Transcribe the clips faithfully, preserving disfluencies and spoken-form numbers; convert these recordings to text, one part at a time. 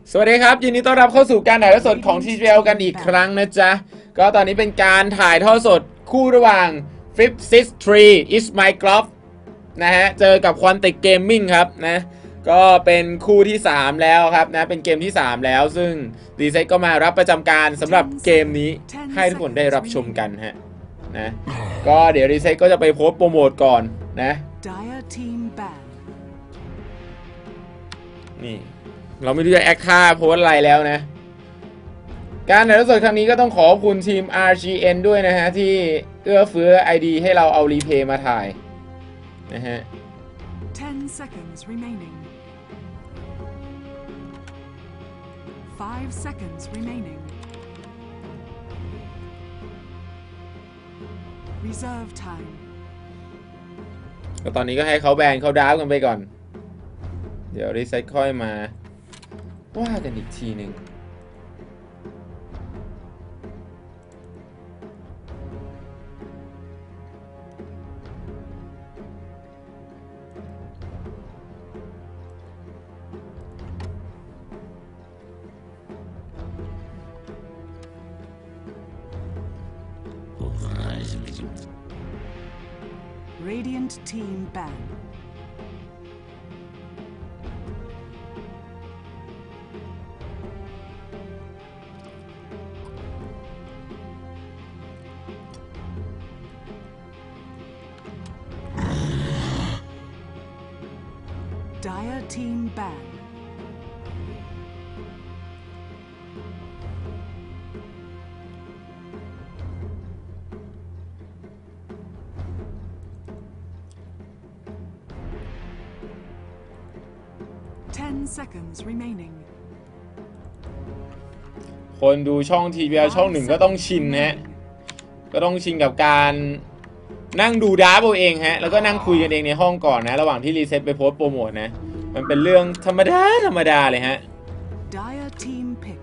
สวัสดีครับยินดีต้อนรับเข้าสู่การถ่ายทอดสดของ ที จี แอล กันอีกครั้งนะจ๊ะก็ตอนนี้เป็นการถ่ายทอดสดคู่ระหว่าง Flip Six Tree Is My Golf นะฮะเจอกับ Quantic Gaming ครับนะก็เป็นคู่ที่สามแล้วครับนะเป็นเกมที่สามแล้วซึ่ง Reset ก็มารับประจำการสำหรับเกมนี้ให้ทุกคนได้รับชมกันฮะนะก็เดี๋ยว Reset ก็จะไปโพสต์โปรโมทก่อนนะนี่เราไม่รู้จะแอคท่าโพสอะไรแล้วนะการถ่ายทอดสดครั้งนี้ก็ต้องขอบคุณทีม อาร์ จี เอ็น ด้วยนะฮะที่เอื้อเฟื้อ ไอ ดี ให้เราเอารีเพย์มาถ่ายนะฮะten seconds remaining five seconds remaining reserve time ก็ตอนนี้ก็ให้เขาแบนเขาดาวกันไปก่อนเดี๋ยวรีเซ็ตค่อยมาว่ากันอีกทีหนึ่งRadiant Team Ban Dire Team Ban ten seconds remaining คนดูช่อง ที วี แอล ช่องหนึ่งก็ต้องชินฮะก็ต้องชินกับการนั่งดูดาร์ฟเอาเองฮะแล้วก็นั่งคุยกันเองในห้องก่อนนะระหว่างที่รีเซ็ตไปโพสต์โปรโมทนะมันเป็นเรื่องธรรมดาธรรมดาเลยฮะ Dire Team Pick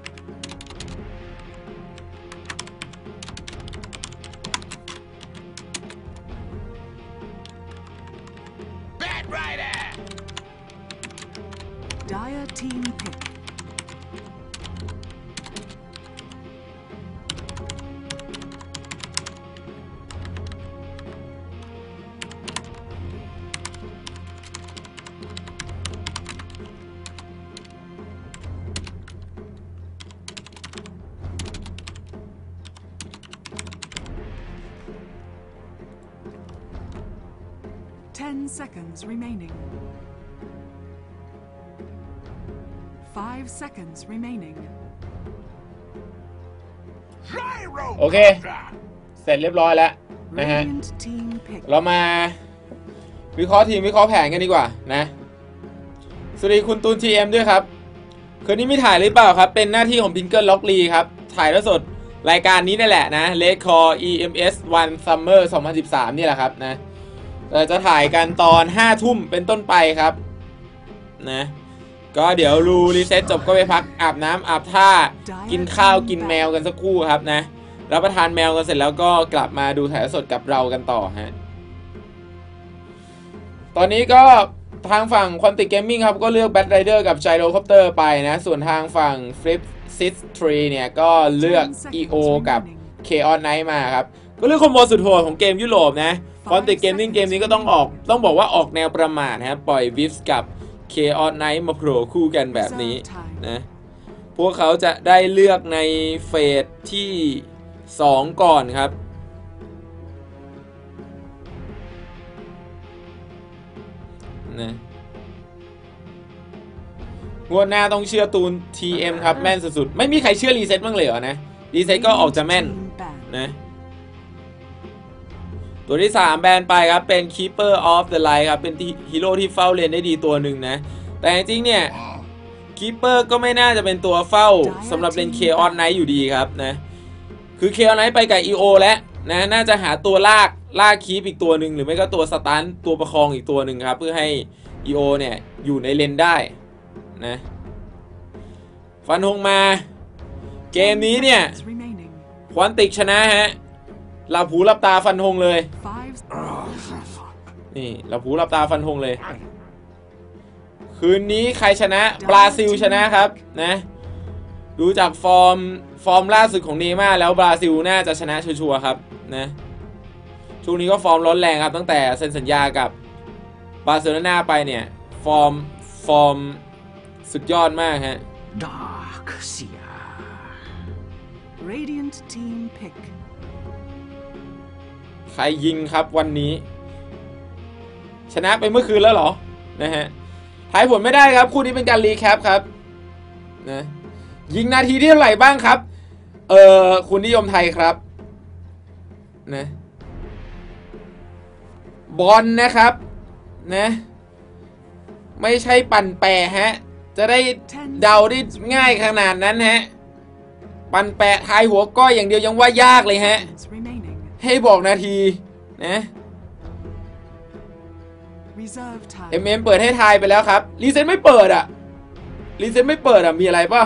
Bad Rider Dire Team Pick ten seconds remaining five seconds remaining โอเคเสร็จเรียบร้อยแล้วนะฮะเรามาวิเคราะห์ทีมวิเคราะห์แผนกันดีกว่านะสวัสดีคุณตูน ที เอ็ม ด้วยครับคืนนี้ไม่ถ่ายหรือเปล่าครับเป็นหน้าที่ของพิงเกิลล็อกลีครับถ่ายแล้วสดรายการนี้นั่นแหละนะ Red Call อี เอ็ม เอส วัน Summer สองพันสิบสามนี่แหละครับนะเราจะถ่ายกันตอนห้าทุ่มเป็นต้นไปครับนะก็เดี๋ยวรูรีเซ็ตจบก็ไปพักอาบน้ำอาบท่ากินข้าวกินแมวกันสักครู่ครับนะรับประทานแมวกันเสร็จแล้วก็กลับมาดูถ่ายสดกับเรากันต่อฮะตอนนี้ก็ทางฝั่ง Quantic Gaming ครับก็เลือก Bat Rider กับ Gyrocopter ไปนะส่วนทางฝั่ง Flip Six Tree เนี่ยก็เลือก อี โอ กับ Chaos Knight มาครับก็เลือกคอมโบสุดโหดของเกมยุโรปนะQuantic Gaming เกมนี้ก็ต้องออกต้องบอกว่าออกแนวประมาทฮะปล่อย Vips กับ Chaos Knight มาโผล่คู่กันแบบนี้นะพวกเขาจะได้เลือกในเฟสที่สองก่อนครับนะงวดหน้าต้องเชื่อตูน ที เอ็ม ครับแม่นสุดๆไม่มีใครเชื่อรีเซ็ตบ้างเลยเหรอนะรีเซ็ตก็ออกจะแม่นนะตัวที่สามแบนไปครับเป็น Keeper of the Light ครับเป็นฮีโร่ที่เฝ้าเลนได้ดีตัวหนึ่งนะแต่จริงๆเนี่ย Keeper ก็ไม่น่าจะเป็นตัวเฝ้าสำหรับเลน Chaos Knight อยู่ดีครับนะคือ Chaos Knight ไปกับ อี โอ แล้วนะน่าจะหาตัวลากลากคีปอีกตัวหนึ่งหรือไม่ก็ตัวสตันตัวประคองอีกตัวหนึ่งครับเพื่อให้ อี โอ เนี่ยอยู่ในเลนได้นะฟันธงมาเกมนี้เนี่ยควอนติกชนะฮะหลับหูหลับตาฟันธงเลยนี่หลับหูหลับตาฟันธงเลยคคืนนี้ใครชนะบราซิลชนะครับนะดูจากฟอร์มฟอร์มล่าสุดของเนย์ม่าร์แล้วบราซิลน่าจะชนะชัวร์ๆครับนะช่วงนี้ก็ฟอร์มร้อนแรงครับตั้งแต่เซ็นสัญญากับบาร์เซโลนาไปเนี่ยฟอร์มฟอร์มสุดยอดมากฮะ Darkseer Radiant Team Pick ใครยิงครับวันนี้ชนะไปเมื่อคืนแล้วเหรอนะฮะทายผลไม่ได้ครับคู่นี้เป็นการรีแคปครับนะยิงนาทีที่เท่าไหร่บ้างครับเออคุณนิยมไทยครับนะบอลนะครับนะไม่ใช่ปั่นแปะฮะจะได้เดาได้ง่ายขนาดนั้นฮะปั่นแปะทายหัวก้อยอย่างเดียวยังว่ายากเลยฮะให้บอกนาทีนะเอ็มเอ็มเปิดให้ทายไปแล้วครับรีเซ็ตไม่เปิดอ่ะรีเซ็ตไม่เปิดอ่ะมีอะไรป่ะ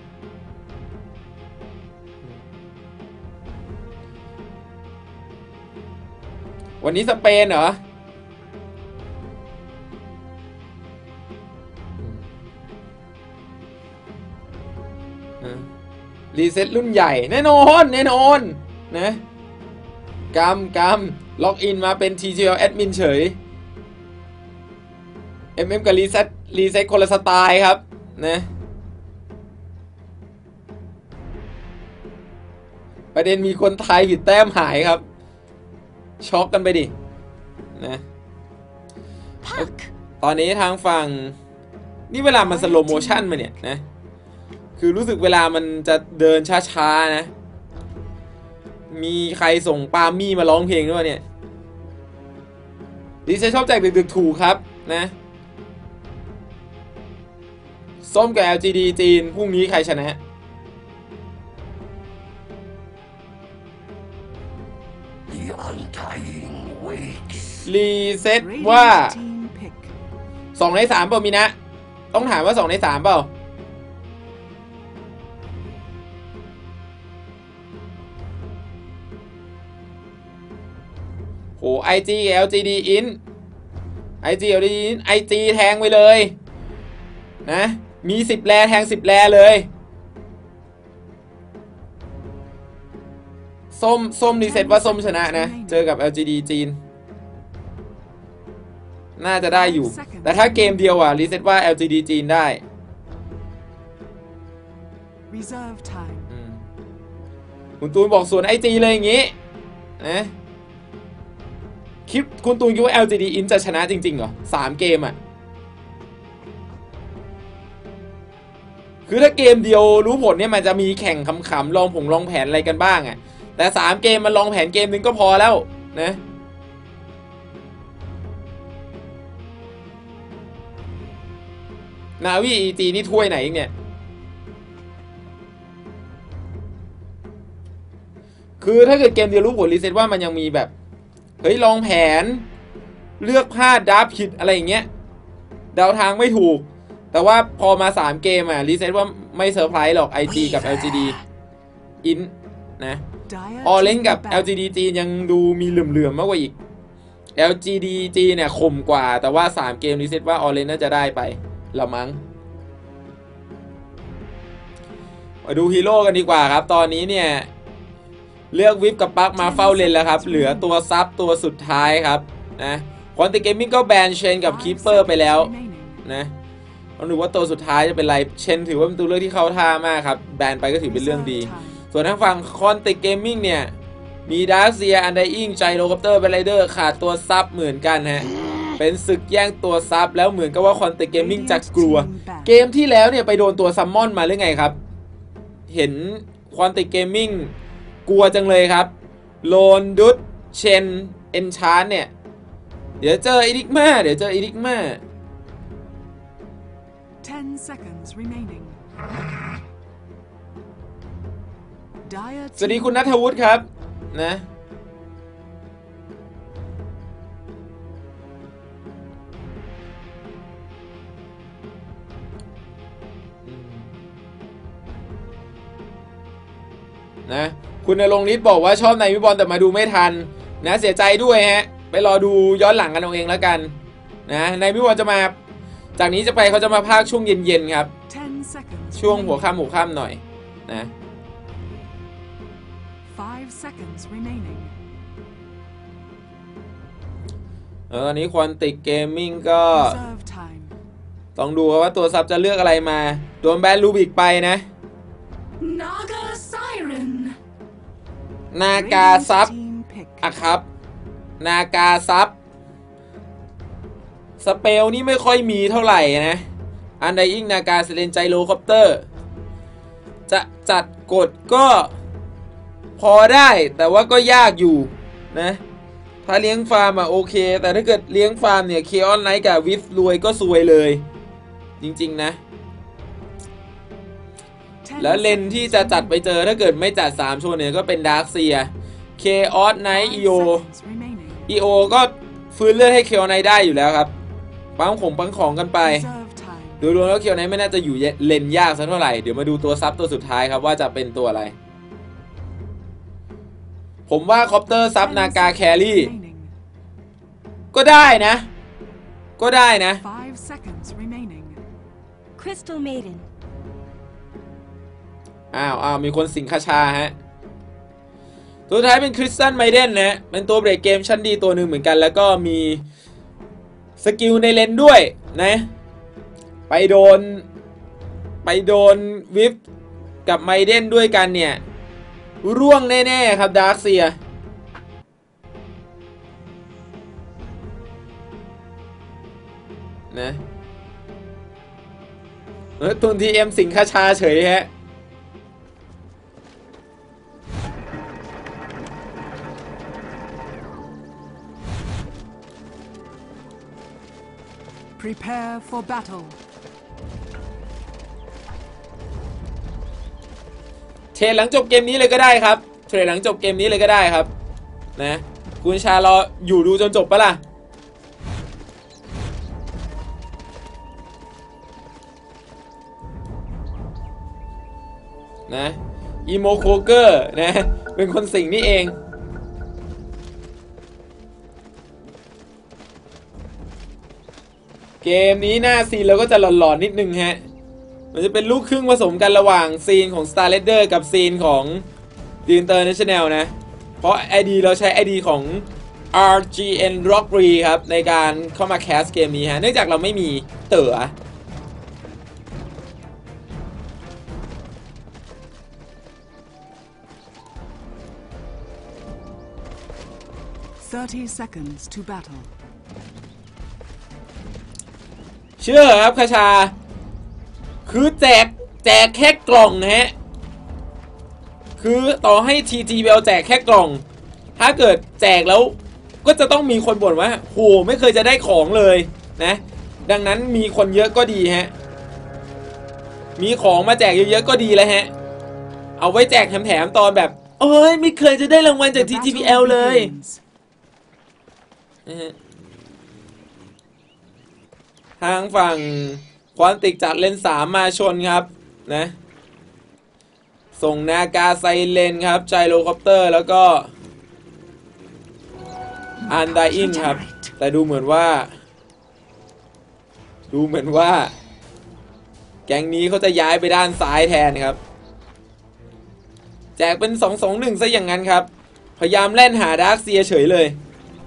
วันนี้สเปนเหรอรีเซ็ตรุ่นใหญ่แน่นอนแน่นอนนะกำกำล็อกอินมาเป็น ที จี แอล แอดมินเฉย เอ็ม เอ็ม กับรีเซ็ตรีเซ็ตคนละสไตล์ครับนะประเด็นมีคนไทยผิดแต้มหายครับช็อกกันไปดินะตอนนี้ทางฝั่งนี่เวลามันสโลโมชั่นมาเนี่ยนะคือรู้สึกเวลามันจะเดินช้าๆนะมีใครส่งปามี่มาร้องเพลงด้วยเนี่ยดิฉันชอบแจกดึกๆถูกครับนะส้มกับ แอล จี ดี จีนพรุ่งนี้ใครชนะรีเซ็ตว่าสองในสามเปล่ามีนะต้องถามว่าสองในสามเปล่าโอ้ ไอ จี แอล จี ดี อิน ไอ จี แอล จี ดี อิน ไอ จี แทงไปเลยนะมีสิบแลแทงสิบแลเลยส้มส้มรีเซ็ตว่าส้มชนะนะเจอกับ แอล จี ดี จีนน่าจะได้อยู่แต่ถ้าเกมเดียวอ่ะรีเซ็ตว่า แอล จี ดี จีนได้คุณตูนบอกส่วน ไอ จี เลยอย่างงี้นะคลิปคุณตูนคิดว่า แอล จี ดี อินจะชนะจริงๆเหรอสามเกมอ่ะคือถ้าเกมเดียวรู้ผลเนี่ยมันจะมีแข่งขำๆลองผงลองแผนอะไรกันบ้างอ่ะแต่สามเกมมันลองแผนเกมนึงก็พอแล้วนะนาวี อี จี นี่ถ้วยไหนเนี่ยคือถ้าเกิดเกมเดียวรู้ผลรีเซ็ตว่ามันยังมีแบบเฮ้ยลองแผนเลือกพลาดดับผิดอะไรอย่างเงี้ยเดาทางไม่ถูกแต่ว่าพอมาสามเกมอ่ะรีเซ็ตว่าไม่เซอร์ไพรส์หรอก ไอ จี กับ แอล จี ดี อินนะออเรนจ์กับ แอล จี ดี จีนยังดูมีเหลื่อมๆมากกว่าอีก แอล จี ดี จี เนี่ยคมกว่าแต่ว่าสามเกมรีเซ็ตว่าออเรนจ์น่าจะได้ไปละมั้งมาดูฮีโร่กันดีกว่าครับตอนนี้เนี่ยเลือกวิปกับปักมาเฝ้าเลนแล้วครับเหลือตัวซับตัวสุดท้ายครับนะควอนติเกมมิ่งก็แบนเชนกับคีปเปอร์ไปแล้วนะต้องดูว่าตัวสุดท้ายจะเป็นไรเชนถือว่าเป็นตัวเลือกที่เข้าท่ามากครับแบนไปก็ถือเป็นเรื่องดีส่วนทางฝั่งคอนติเกมมิ่งเนี่ยมีดาร์เซียอันไดอิงไจโรคอปเตอร์เบลเดอร์ขาดตัวซับเหมือนกันฮะเป็นศึกแย่งตัวซับแล้วเหมือนกับว่าคอนติเกมมิ่งจะกลัวเกมที่แล้วเนี่ยไปโดนตัวซัมมอนมาหรือไงครับเห็นคอนติเกมมิ่งกลัวจังเลยครับโลนดุดเชนเอนชาร์ดเนี่ยเดี๋ยวเจออีดิกมาเดี๋ยวเจออีดิกมา ten seconds remaining สวัสดีคุณณัฐวุฒิครับนะนะคุณณรงค์นิดบอกว่าชอบในวิบอลแต่มาดูไม่ทันนะเสียใจด้วยฮะไปรอดูย้อนหลังกันเอาเองแล้วกันนะในวิบอลจะมาจากนี้จะไปเขาจะมาพากช่วงเย็นๆครับ ten seconds ช่วงหัว remaining. ค่ำหัวค่ำหน่อยนะ five seconds remaining. เออตอนนี้ควอนติกเกมมิ่งก็ Reserve time. ต้องดูว่าตัวซับจะเลือกอะไรมาโดนแบนลูบิกไปนะ Naga Siren นากา Radiant's ซับ team pick. อะครับ นากาซับสเปลนี่ไม่ค่อยมีเท่าไหร่นะอันไดอิงนากาเซเลนไจโรคอปเตอร์จะจัดกดก็พอได้แต่ว่าก็ยากอยู่นะถ้าเลี้ยงฟาร์มอะโอเคแต่ถ้าเกิดเลี้ยงฟาร์มเนี่ยเคออนไนท์กับวิฟรวยก็ซวยเลยจริงๆนะ Ten แล้วเลน seconds ที่จะจัดไปเจอถ้าเกิดไม่จัดสามช่วงเนี่ยก็เป็นดาร์คเซียเคออสไนท์ Five อีโอ seconds remaining. อีโอก็ฟื้นเลือดให้เคออนไนท์ได้อยู่แล้วครับปั๊มของปังของกันไป Reserve time. ดูรวมแล้วเคออนไนท์ไม่น่าจะอยู่เลนยากสักเท่าไหร่เดี๋ยวมาดูตัวซับตัวสุดท้ายครับว่าจะเป็นตัวอะไรผมว่าคอปเตอร์ซับ Ten นากา seconds แครี่ remaining. ก็ได้นะก็ได้นะ Five seconds remaining. Crystal Maiden อ้าวอ้าวมีคนสิงคาชาฮะตัวท้ายเป็นคริสตันไมเดนนะเป็นตัวเบรกเกมชั้นดีตัวหนึ่งเหมือนกันแล้วก็มีสกิลในเลนด้วยนะไปโดนไปโดนวิฟกับไมเดนด้วยกันเนี่ยร่วงแน่ๆครับดาร์คเซียนะเออตุนทีเอ็มสิงคาชาเฉยฮะ Prepare for battle. เทรดหลังจบเกมนี้เลยก็ได้ครับเทรดหลังจบเกมนี้เลยก็ได้ครับนะคุณชารออยู่ดูจนจบปะล่ะนะอีโมโคเกอร์นะเป็นคนสิงนี่เองเกมนี้หน้าซีนเราก็จะหลอนๆนิดนึงฮะมันจะเป็นลูกครึ่งผสมกันระหว่างซีนของ Star Raiders กับซีนของ The International นะ เพราะ ไอ ดี เราใช้ ไอ ดี ของ อาร์ จี เอ็น Rockery ครับในการเข้ามาแคสเกมนี้ฮะเนื่องจากเราไม่มีเต๋อ Thirty seconds to battle. เชื่อครับคาชาคือแจกแจกแค่กล่องนะฮะคือต่อให้ ที จี Bell แจกแค่กล่องถ้าเกิดแจกแล้วก็จะต้องมีคนบ่นว่าโหไม่เคยจะได้ของเลยนะดังนั้นมีคนเยอะก็ดีฮะมีของมาแจกเยอะๆก็ดีแล้วฮะเอาไว้แจกแถมๆตอนแบบโอ้ยไม่เคยจะได้รางวัลจาก ที จี บี แอล เลย นะฮะทางฝั่งควอนติกจัดเลนสามมาชนครับนะส่งนากาไซเลนครับไจโรคอปเตอร์แล้วก็อันไดอินครับแต่ดูเหมือนว่าดูเหมือนว่าแก๊งนี้เขาจะย้ายไปด้านซ้ายแทนครับแจกเป็น สอง สอง หนึ่ง ซะอย่างนั้นครับพยายามเล่นหาดาร์คเซียเฉยเลย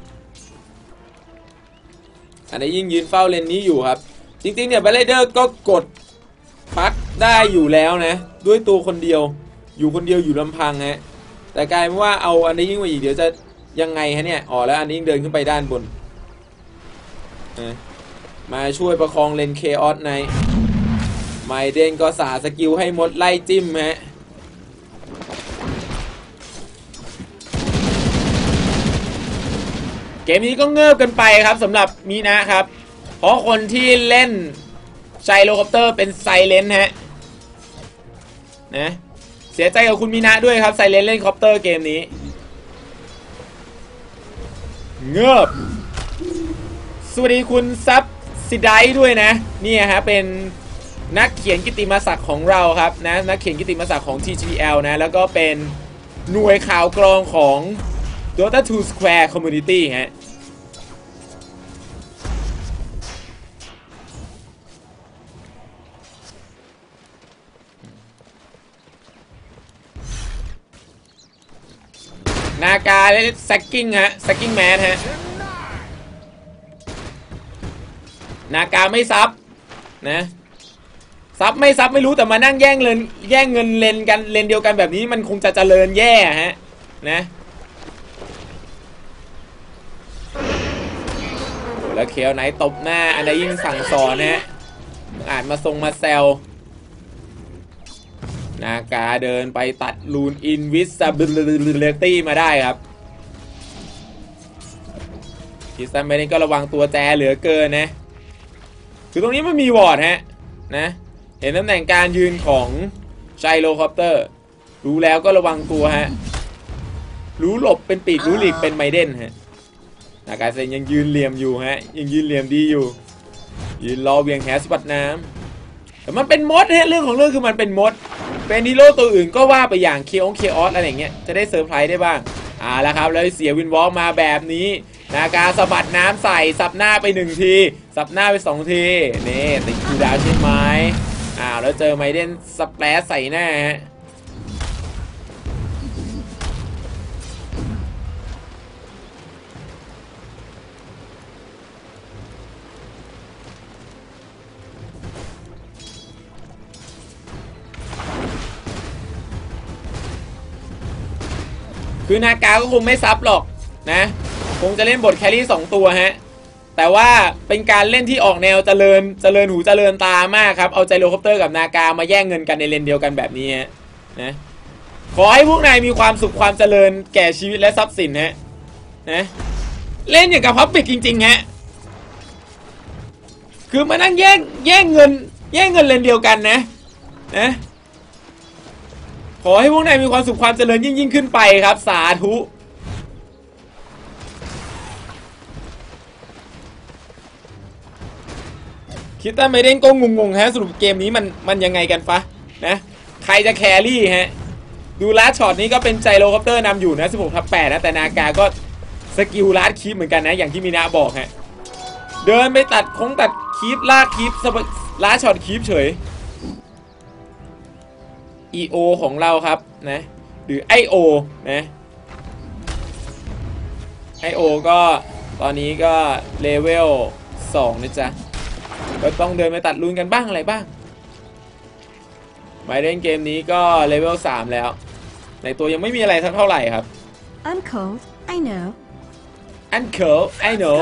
อันนี้ยิ่งยืนเฝ้าเลนนี้อยู่ครับจริงๆเนี่ยแบลเดอร์ก็กดปักได้อยู่แล้วนะด้วยตัวคนเดียวอยู่คนเดียวอยู่ลำพังฮะแต่กลายเป็นว่าเอาอันนี้ยิ่งมาอีกเดี๋ยวจะยังไงฮะเนี่ยอ๋อแล้วอันนี้ยิ่งเดินขึ้นไปด้านบนมาช่วยประคองเลนเคออสในไมเดนก็สาสกิลให้มดไล่จิ้มฮะเกมนี้ก็เงิบกันไปครับสำหรับมีนะครับเพราะคนที่เล่นไจโรคอปเตอร์เป็นไซเลนฮะนะเสียใจกับคุณมีนะด้วยครับไซเลนเล่นคอปเตอร์เกมนี้เงิบสวัสดีคุณซับซิไดด้วยนะนี่ฮะเป็นนักเขียนกิตติมศักดิ์ของเราครับนะนักเขียนกิตติมศักดิ์ของ ที จี บี แอล นะแล้วก็เป็นหน่วยข่าวกรองของ Dota ทู Square Community ฮะนากาและแซกกิ้งฮะแซกกิ้งแมนฮะนากาไม่ซับนะซับไม่ซับไม่รู้แต่มานั่งแย่งเงินแย่งเงินเลนกันเลนเดียวกันแบบนี้มันคงจะเจริญแย่ฮะนะแล้วเคียวไหนตบหน้าอันใดยิ่งสั่งสอนฮะอ่านมาทรงมาแซว นากาเดินไปตัดลูนอินวิสบิลิตี้มาได้ครับคิสตันเบนก็ระวังตัวแจเหลือเกินนะคือตรงนี้มันมีวอร์ดฮะนะเห็นตำแหน่งการยืนของไจโรคอปเตอร์รู้แล้วก็ระวังตัวฮะรู้หลบเป็นปีกรู้หลีกเป็นไมเดนฮะนากาเซนยังยืนเหลี่ยมอยู่ฮะยังยืนเหลี่ยมดีอยู่ยืนรอเวียงแหสปัดน้ำแต่มันเป็นมดฮะเรื่องของเรื่องคือมันเป็นมดเป็นฮีโร่ตัวอื่นก็ว่าไปอย่างเคอองเคออสอะไรอย่างเงี้ยจะได้เซอร์ไพรส์ได้บ้างอ่าแล้วครับแล้วเสียวินวอล์กมาแบบนี้นากาสะบัดน้ำใส่สับหน้าไปหนึ่งทีสับหน้าไปสองทีนี่ติดคูดาวใช่ไหมอ้าวแล้วเจอไมเดนสเปรสใส่หน้าฮะคือนากาก็คงไม่ซับหรอกนะคงจะเล่นบทแครี่สองตัวฮะแต่ว่าเป็นการเล่นที่ออกแนวเจริญเจริญหูเจริญตามากครับเอาไจโรคอปเตอร์กับนากามาแย่งเงินกันในเลนเดียวกันแบบนี้ฮะนะขอให้พวกนายมีความสุขความเจริญแก่ชีวิตและทรัพย์สินฮะนะเล่นอย่างกับพับปิกจริงๆฮะคือมานั่งแย่งแย่งเงินแย่งเงินเลนเดียวกันนะนะขอให้พวกนายมีความสุขความเจริญยิ่งยิ่งขึ้นไปครับสาธุคิดว่าไม่เล่นก็งงๆฮะสรุปเกมนี้มันมันยังไงกันฟะนะใครจะแครี่ฮะดูลัดช็อตนี้ก็เป็นไจโรคอปเตอร์นำอยู่นะสิบหกทับแปดนะแต่นากาก็สกิลลัดคีปเหมือนกันนะอย่างที่มีนาบอกฮะเดินไปตัดคงตัดคีปลากคีปลัดช็อตคีปเฉยอี โอ ของเราครับนะหรือ ไอ โอ นะ ไอ โอ ก็ตอนนี้ก็เลเวลสองนะจ๊ะก็ต้องเดินไปตัดลูนกันบ้างอะไรบ้างมาเล่นเกมนี้ก็เลเวลสามแล้วในตัวยังไม่มีอะไรสักเท่าไหร่ครับ I'm cold, I know. Uncle I know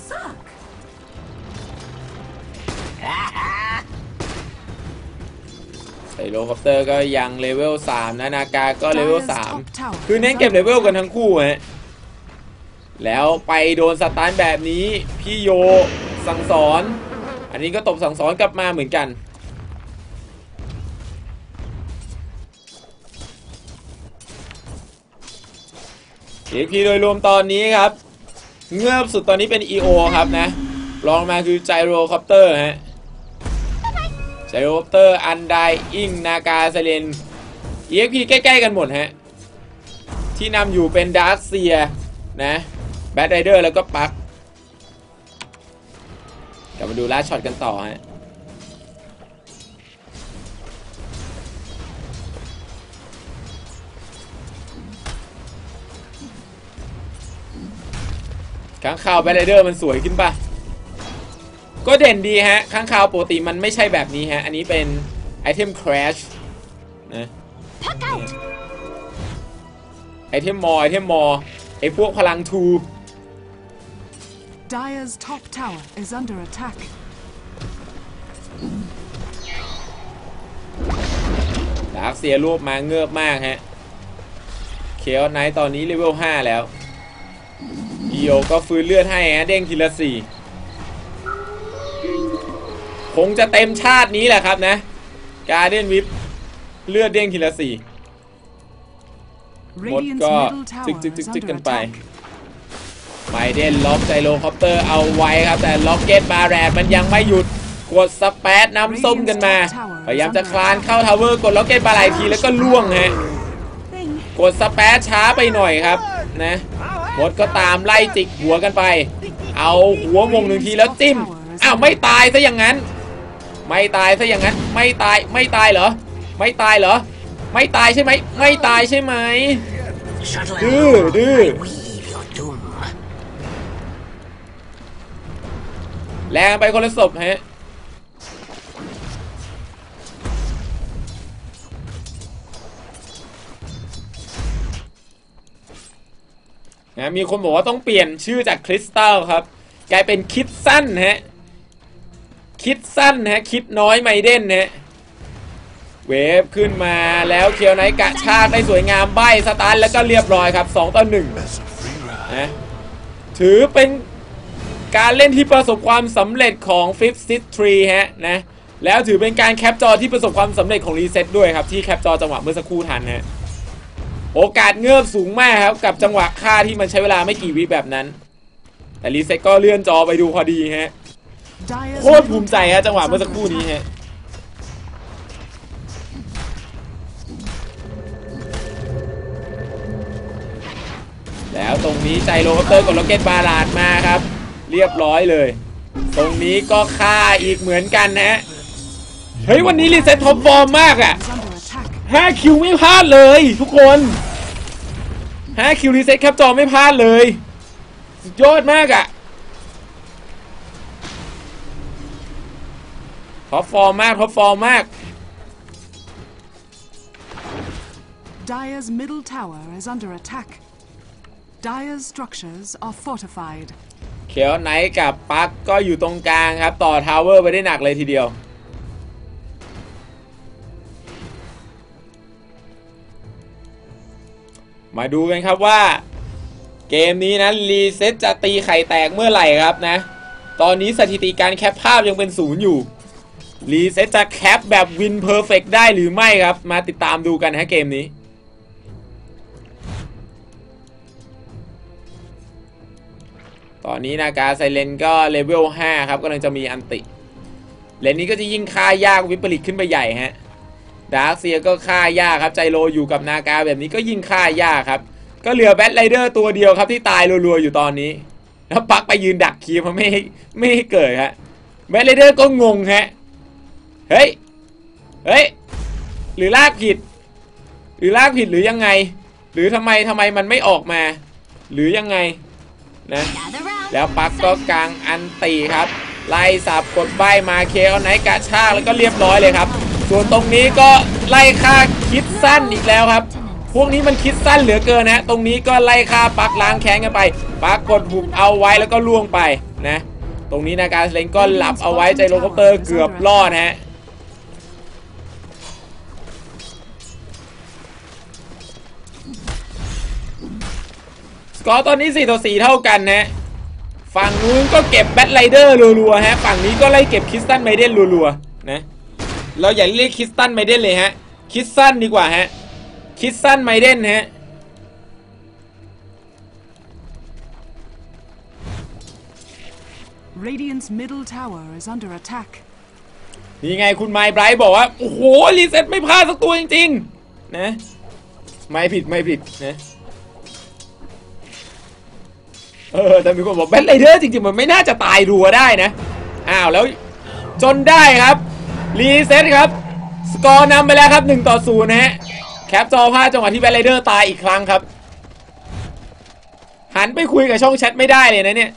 ไจโรคอปเตอร์ก็ยังเลเวลสามนะนากาก็เลเวลสามคือเน้นเก็บเลเวลกันทั้งคู่ฮะแล้วไปโดนสตาร์ทแบบนี้พี่โยสั่งสอนอันนี้ก็ตบสั่งสอนกลับมาเหมือนกันเอ็กพีโดยรวมตอนนี้ครับเงือบสุดตอนนี้เป็น อี โอ ครับนะรองมาคือไจโรคอปเตอร์ฮะไจโรคอปเตอร์อันไดอิงนากาเซเลน อี เอ็ก พี ใกล้ๆกันหมดฮะที่นำอยู่เป็นดาร์คเซียนะแบทไรเดอร์แล้วก็ปักกลับมาดูลาดช็อตกันต่อฮะข้างข่าวแบทไรเดอร์มันสวยขึ้นป่ะก็เด่นดีฮะข้างข่าวปกติมันไม่ใช่แบบนี้ฮะอันนี้เป็นไอเทมคราชนะไอเทมมอไอเทมมอไอพวกพลังทู Dire's top tower is under attack. ดาร์คเซียรวบมาเงือบมากฮะเคออสไนท์ตอนนี้เลเวลห้าแล้วอีโอก็ฟื้นเลือดให้ฮะเด้งทีละสี่คงจะเต็มชาตินี้แหละครับนะการ์เดียนวิปเลือดเด้งทีละสี่หมดก็จึกจึกจึกจึกกันไปไมเดนล็อกไจโรคอปเตอร์เอาไว้ครับแต่ล็อกเก็ตบาแรดมันยังไม่หยุดกดสเปซน้ำส้มกันมาพยายามจะคลานเข้าทาวเวอร์กดล็อกเก็ตบาหลายทีแล้วก็ล่วงฮะกดสเปซช้าไปหน่อยครับนะหมดก็ตามไล่จิกหัวกันไปเอาหัวมงหนึ่งทีแล้วจิ้มอ้าวไม่ตายซะอย่างนั้นไม่ตายซะอย่างนั้นไม่ตายไม่ตายเหรอไม่ตายเหรอไม่ตายใช่ไหมไม่ตายใช่ไหมดื้อดื้อแรงไปคนละศพฮะนะมีคนบอกว่าต้องเปลี่ยนชื่อจากคริสตัลครับกลายเป็นคิดสั้นฮะคิดสั้นฮะคิดน้อยไมเดนฮะเวฟขึ้นมาแล้วเคียวไนท์กะชากได้สวยงามใบสตาร์ทแล้วก็เรียบร้อยครับสองต่อหนึ่งนะถือเป็นการเล่นที่ประสบความสำเร็จของ Fifth City ฮะนะแล้วถือเป็นการแคปจอที่ประสบความสำเร็จของรีเซ็ตด้วยครับที่แคปจอจังหวะเมื่อสักครู่ทันฮะโอกาสเงือบสูงมากครับกับจังหวะฆ่าที่มันใช้เวลาไม่กี่วิแบบนั้นแต่รีเซ็ตก็เลื่อนจอไปดูพอดีฮะโคตรภูมิใจฮะจังหวะเมื่อสักครู่นี้ฮะแล้วตรงนี้ใจโรเตอร์กับล็อกเก็ตบาลาดมาครับเรียบร้อยเลยตรงนี้ก็ฆ่าอีกเหมือนกันนะเฮ้ยวันนี้รีเซ็ตท็อปฟอร์มมากอ่ะห้าคิวไม่พลาดเลยทุกคนห้าคิวรีเซ็ตแคปจอไม่พลาดเลยสุดยอดมากอ่ะท็อปฟอร์มมากท็อปฟอร์มมาก Dire's middle tower is under attack. Dire's structures are fortified. เคียวไนท์กับปักก็อยู่ตรงกลางครับต่อทาวเวอร์ไปได้หนักเลยทีเดียวมาดูกันครับว่าเกมนี้นะรีเซ็ตจะตีไข่แตกเมื่อไหร่ครับนะตอนนี้สถิติการแคปภาพยังเป็นศูนย์อยู่รีเซ็ตจะแคปแบบวินเพอร์เฟกต์ได้หรือไม่ครับมาติดตามดูกันฮะเกมนี้ตอนนี้นากาไซเลนก็เลเวลห้าครับกำลังจะมีอันติเลนนี้ก็จะยิ่งฆ่ายากวิปริตขึ้นไปใหญ่ฮะดาร์คเซียก็ฆ่ายากครับใจโลอยู่กับนากาแบบนี้ก็ยิ่งฆ่ายากครับก็เหลือแบทไรเดอร์ตัวเดียวครับที่ตายรัวๆอยู่ตอนนี้แล้วปักไปยืนดักคีมันไม่ให้ไม่ให้เกิดฮะแบทไรเดอร์ก็งงฮะเฮ้ยเฮ้ยหรือลากผิดหรือลากผิดหรือยังไงหรือทำไมทำไมมันไม่ออกมาหรือยังไงนะแล้วปักก็กลางอันตีครับไล่สับกดใบมาเคเอาไหนกะชากแล้วก็เรียบร้อยเลยครับส่วนตรงนี้ก็ไล่ฆ่าคิดสั้นอีกแล้วครับพวกนี้มันคิดสั้นเหลือเกินนะตรงนี้ก็ไล่ฆ่าปักล้างแค้นกันไปปักกดหุ่มเอาไว้แล้วก็ล่วงไปนะตรงนี้นาการเลนก็หลับเอาไว้ใจโรคอปเตอร์เกือบรอดฮะสกอร์ตอนนี้สี่ต่อสี่เท่ากันนะฝั่งนู้นก็เก็บแบทไรเดอร์รัวๆฮะฝั่งนี้ก็ไล่เก็บคริสตันไมเดนรัวๆนะเราอย่าเรียกคริสตันไมเดนเลยฮะคริสตันดีกว่าฮะคริสตันไมเดนฮะ Radiant's middle tower is under attack. นี่ไงคุณไมค์ไบรท์บอกว่าโอ้โหรีเซ็ตไม่พลาดสักตัวจริงๆนะไม่ผิดไม่ผิดนะเออแต่มีคนบอกแบทไรเดอร์จริงๆมันไม่น่าจะตายรัวได้นะอ้าวแล้วจนได้ครับรีเซ็ตครับสกอร์นำไปแล้วครับหนึ่งต่อศูนย์นะฮะแคปจอภาพจังหวะที่แบทไรเดอร์ตายอีกครั้งครับหันไปคุยกับช่องแชทไม่ได้เลยนะเนี่ย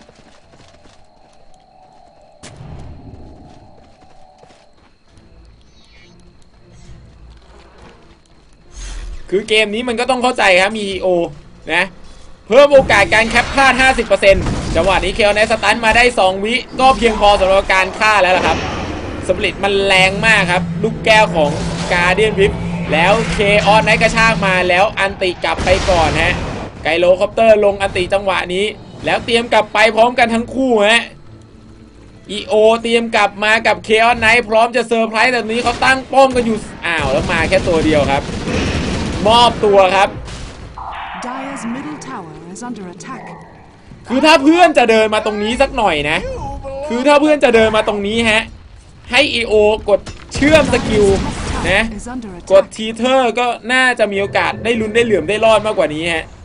คือเกมนี้มันก็ต้องเข้าใจครับมี อี โอ นะเพิ่มโอกาสการแคปพลาด ห้าสิบเปอร์เซ็นต์ จังหวะนี้เคลในสตันมาได้สองวิก็เพียงพอสำหรับการฆ่าแล้วล่ะครับสปริตมันแรงมากครับลูกแก้วของกาเดียนวิปแล้วเคออนไนท์กระชากมาแล้วอันติกลับไปก่อนฮะไกโลคอปเตอร์ลงอันติจังหวะนี้แล้วเตรียมกลับไปพร้อมกันทั้งคู่ฮะ อี โอ เตรียมกลับมากับเคออนไนท์พร้อมจะเซอร์ไพรส์แบบนี้เขาตั้งป้อมกันอยู่อ้าวแล้วมาแค่ตัวเดียวครับมอบตัวครับ Dire's middle tower is under attack. คือถ้าเพื่อนจะเดินมาตรงนี้สักหน่อยนะคือถ้าเพื่อนจะเดินมาตรงนี้ฮะให้ อี โอ กดเชื่อมสกิลนะกดทีเทอร์ก็น่าจะมีโอกาสได้ลุ้นได้เหลื่อมได้รอดมากกว่านี้ฮะ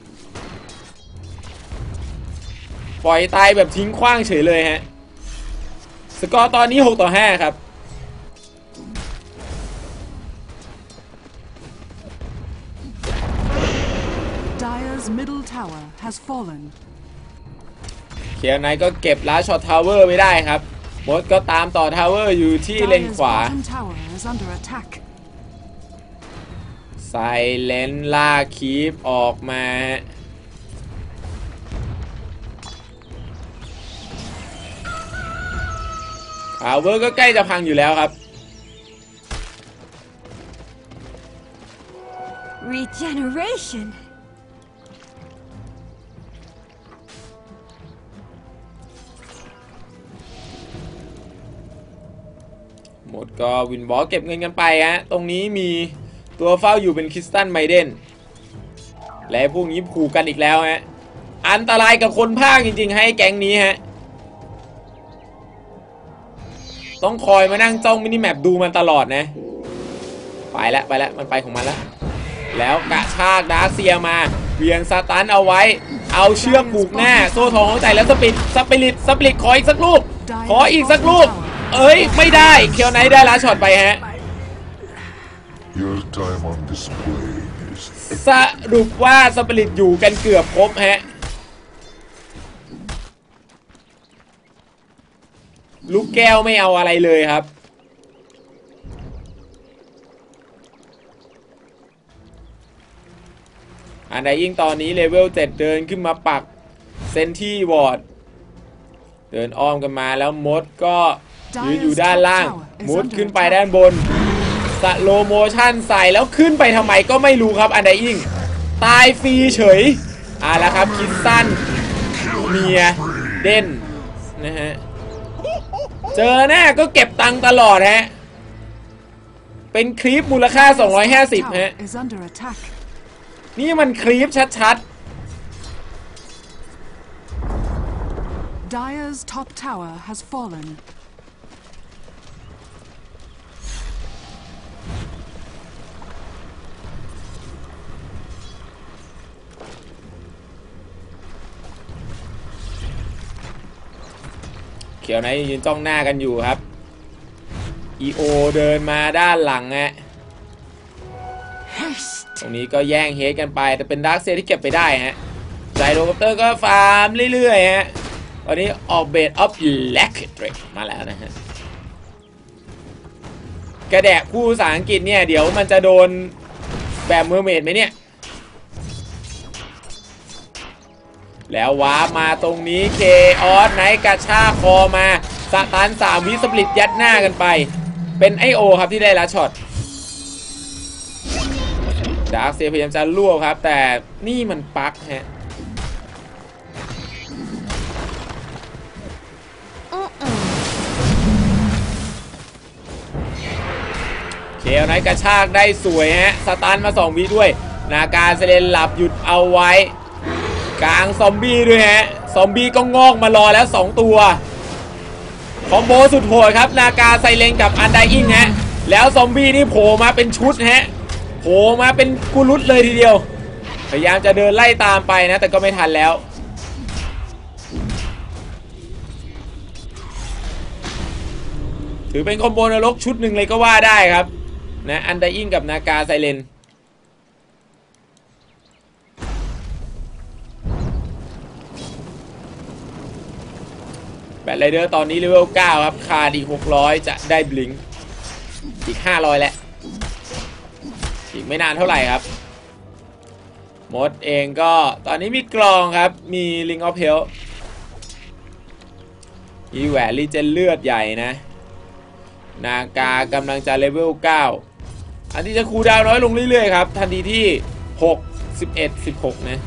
ปล่อยตายแบบทิ้งขว้างเฉยเลยฮะสกอร์ตอนนี้หกต่อห้าครับ has fallen. เคียวไนก็เก็บลาช็อตทาวเวอร์ไม่ได้ครับมดก็ตามต่อทาวเวอร์อยู่ที่เลน Dire's ขวา bottom tower is under attack. ไซเลนลากคีปออกมาทาวเวอร์ก็ใกล้จะพังอยู่แล้วครับ Regeneration. หมดก็วินบอลเก็บเงินกันไปฮะตรงนี้มีตัวเฝ้าอยู่เป็นคริสตันไมเดนและพวกนี้ผูกกันอีกแล้วฮะอันตรายกับคนภาคจริงๆให้แก๊งนี้ฮะต้องคอยมานั่งจ้องมินิแมปดูมันตลอดนะไปแล้วไปแล้วมันไปของมันแล้วแล้วกระชากดาร์เซียมาเวียงสตันเอาไว้เอาเชือกผูกหน้าโซ่ทองของใจแล้วสปิดสปิริตสปิริตขออีกสักลูกขออีกสักลูกเอ้ยไม่ได้เคียวไนท์ได้ลาช็อตไปฮะ Your time on display is สรุปว่าสปิริตอยู่กันเกือบครบฮะลูกแก้วไม่เอาอะไรเลยครับอันใดยิ่งตอนนี้เลเวลเจ็ดเดินขึ้นมาปักเซนที่วอร์ดเดินอ้อมกันมาแล้วมดก็ยืนอยู่ด้านล่างมุดขึ้นไปด้านบนสโลโมชั่นใส่แล้วขึ้นไปทำไมก็ไม่รู้ครับอันใดยิ่งตายฟรีเฉยอ่ะแล้วครับคิดสั้นเมียเด่นนะฮะเจอหน้าก็เก็บตังค์ตลอดฮะเป็นคลิปมูลค่าสองร้อยห้าสิบฮะนี่มันคลิปชัดๆ Dire's top tower has fallen. เขียวไนท์ยืนจ้องหน้ากันอยู่ครับ อี โอ เดินมาด้านหลังฮะตรงนี้ก็แย่งเฮดกันไปแต่เป็นดาร์คเซียที่เก็บไปได้ฮะไซโรคอปเตอร์ก็ฟาร์มเรื่อยๆฮะตอนนี้ออกเบดออฟแลกเดรกมาแล้วนะฮะกระแดะคู่ภาษาอังกฤษเนี่ยเดี๋ยวมันจะโดนแบบเมอร์เมดไหมเนี่ยแล้วว้ามาตรงนี้เคออสไนท์กระชากคอมาสตันสามวิสปลิตยัดหน้ากันไปเป็นไอโอครับที่ได้ลัดช็อตดาร์คเซียพยายามจะลวกครับแต่นี่มันปักฮะเคลไนท์กระชากได้สวยฮะสตันมาสองวิด้วยนาการเซเลนหลับหยุดเอาไว้กลางซอมบี้ด้วยฮะซอมบี้ก็งอกมารอแล้วสองตัวคอมโบสุดโหดครับนาการไซเลนกับอันไดอิงฮะแล้วซอมบี้นี่โผล่มาเป็นชุดฮะโผล่มาเป็นกุลุตเลยทีเดียวพยายามจะเดินไล่ตามไปนะแต่ก็ไม่ทันแล้วถือเป็นคอมโบนรกชุดหนึ่งเลยก็ว่าได้ครับนะอันไดอิงกับนาการไซเลนแบทไรเดอร์ตอนนี้เลเวลเก้าครับขาดอีกหกร้อยจะได้บลิงอีกห้าร้อยแล้วอีกไม่นานเท่าไหร่ครับมดเองก็ตอนนี้มีกลองครับมีลิงออฟเฮลมีแหวนรีเจนเลือดใหญ่นะนากากำลังจะเลเวลเก้าอันที่จะคูลดาวน์น้อยลงเรื่อยๆครับทันทีที่หก สิบเอ็ด สิบหกนะ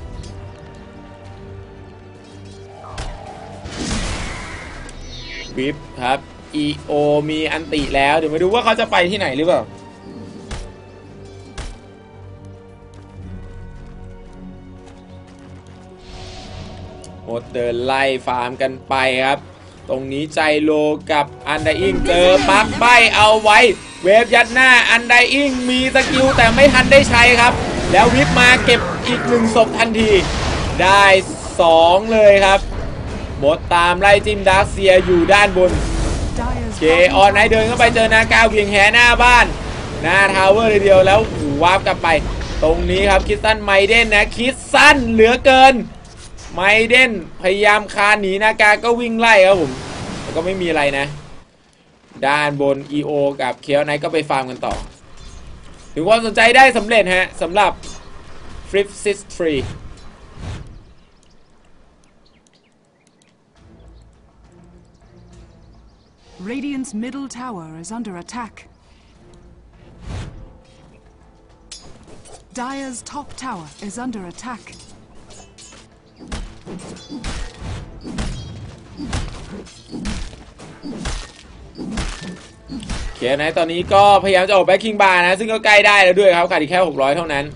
วิปครับ อี โอ มีอันติแล้วเดี๋ยวมาดูว่าเขาจะไปที่ไหนหรือเปล่าหมดเดินไล่ฟาร์มกันไปครับตรงนี้ใจโลกับอันไดอิงเจอปักใบเอาไว้เวฟยัดหน้าอันไดอิงมีสกิลแต่ไม่ทันได้ใช้ครับแล้ววิปมาเก็บอีกหนึ่งศพทันทีได้สองเลยครับหมดตามไล่จิ้มดาร์คเซียอยู่ด้านบนเคออนไนท์เดินเข้าไปเจอนากาเวียงแหหน้าบ้านหน้าทาวเวอร์เลยเดียวแล้ววาร์ปกลับไปตรงนี้ครับคิดสั้นไมเดนนะคิดสั้นเหลือเกินไมเดนพยายามคานหนีนากาก็วิ่งไล่ครับผมแต่ก็ไม่มีอะไรนะด้านบน อี โอ กับเคียวไนท์ก็ไปฟาร์มกันต่อถึงความสนใจได้สำเร็จฮะสำหรับ Flip Six Tree Radiant's middle tower is under attack. Dire's top tower is under attack. เคียวไนท์ตอนนี้ก็พยายามจะออกแบ็คคิงบาร์นะซึ่งก็ใกล้ได้แล้วด้วยครับขาดอีกแค่หกร้อยเท่านั้น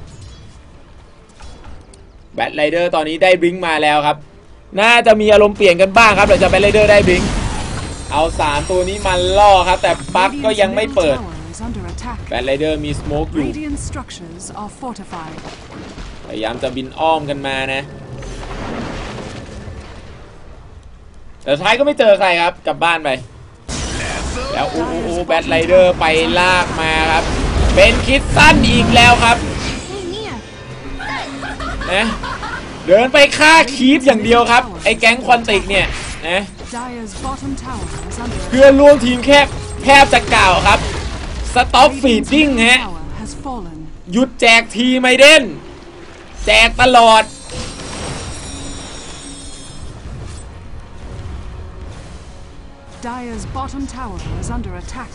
แบทไรเดอร์ตอนนี้ได้บลิงก์มาแล้วครับน่าจะมีอารมณ์เปลี่ยนกันบ้างครับหลังจากแบทไรเดอร์ได้บลิงก์เอาสามตัวนี้มาล่อครับแต่ปักก็ยังไม่เปิดแบทไรเดอร์มีสโมกอยู่พยายามจะบินอ้อมกันมานะแต่ท้ายก็ไม่เจอใครครับกลับบ้านไปแล้วอูอูแบทไรเดอร์ไปลากมาครับเป็นคิดสั้นอีกแล้วครับนะเดินไปฆ่าคีฟอย่างเดียวครับไอ้แก๊งควันติกเนี่ยนะเพื่อนร่วมทีมแคบแทบจะกล่าวครับสต็อปฟีดดิ้งฮะหยุดแจกทีไมเดนแจกตลอด Dire's bottom tower is under attack.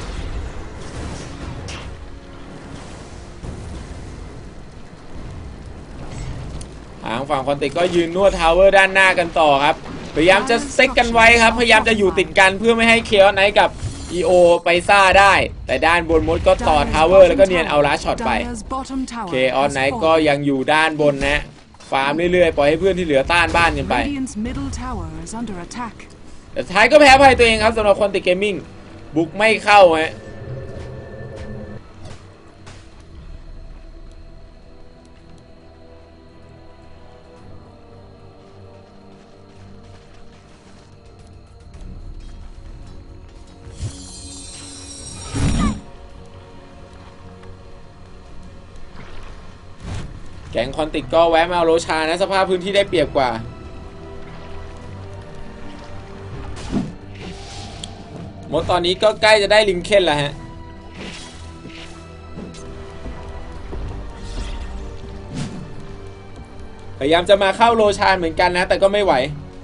ทางฝั่งคอนติกก็ยืนนวดทาวเวอร์ด้านหน้ากันต่อครับพยายามจะเซ็กกันไว้ครับพยายามจะอยู่ติดกันเพื่อไม่ให้เคอไนท์กับ อี โอ ไปซ่าได้แต่ด้านบนมดก็ต่อทาวเวอร์แล้วก็เนียนเอาลาช็อตไปเคอไนท์ก็ยังอยู่ด้านบนนะฟาร์มเรื่อยๆปล่อยให้เพื่อนที่เหลือต้านบ้านกันไปแต่ท้ายก็แพ้ภัยตัวเองครับสำหรับคอนติกเกมมิ่งบุกไม่เข้าฮะแก๊งคอนติกก็แวะมาเอาโรชานะสภาพพื้นที่ได้เปรียบกว่ามดตอนนี้ก็ใกล้จะได้ลิงเคนแล้วฮะพยายามจะมาเข้าโรชานเหมือนกันนะแต่ก็ไม่ไหว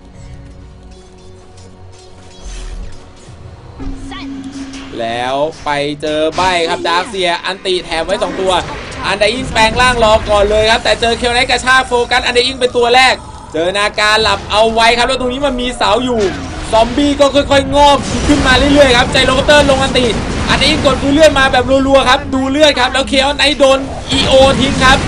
แล้วไปเจอใบครับดาร์คเซียอันติแถมไว้สองตัวอันเดอิงแปลงร่างรอก่อนเลยครับแต่เจอเคลไนท์กระชากโฟกัสอันเดอิงเป็นตัวแรกเจอนาการหลับเอาไว้ครับแล้วตรงนี้มันมีเสาอยู่ซอมบี้ก็ค่อยๆงอกขึ้นมาเรื่อยๆครับใจโรคเตอร์ลงอันติอันเดอิงกดดูเลือดมาแบบรัวๆครับดูเลือดครับแล้วเคลไนท์โดน อี โอ ทิ้งครับ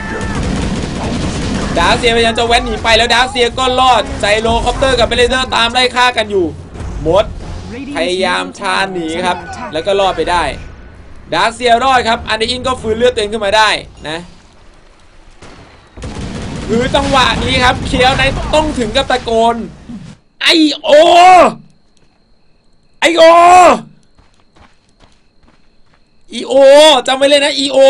ดาร์คเซียพยายามจะแว้นหนีไปแล้วดาร์คเซียก็รอดใจโรคเตอร์กับเบเลเดอร์ตามไล่ฆ่ากันอยู่หมดพยายามชาหนีครับแล้วก็รอดไปได้ดาร์คเซียรอดครับอันเดอิงก็ฟื้นเลือดตัวเองขึ้นมาได้นะคือจังหวะนี้ครับเคียวไนท์ต้องถึงกับตะโกนไอโอไอโออีโอจำไว้เลยนะอีโอ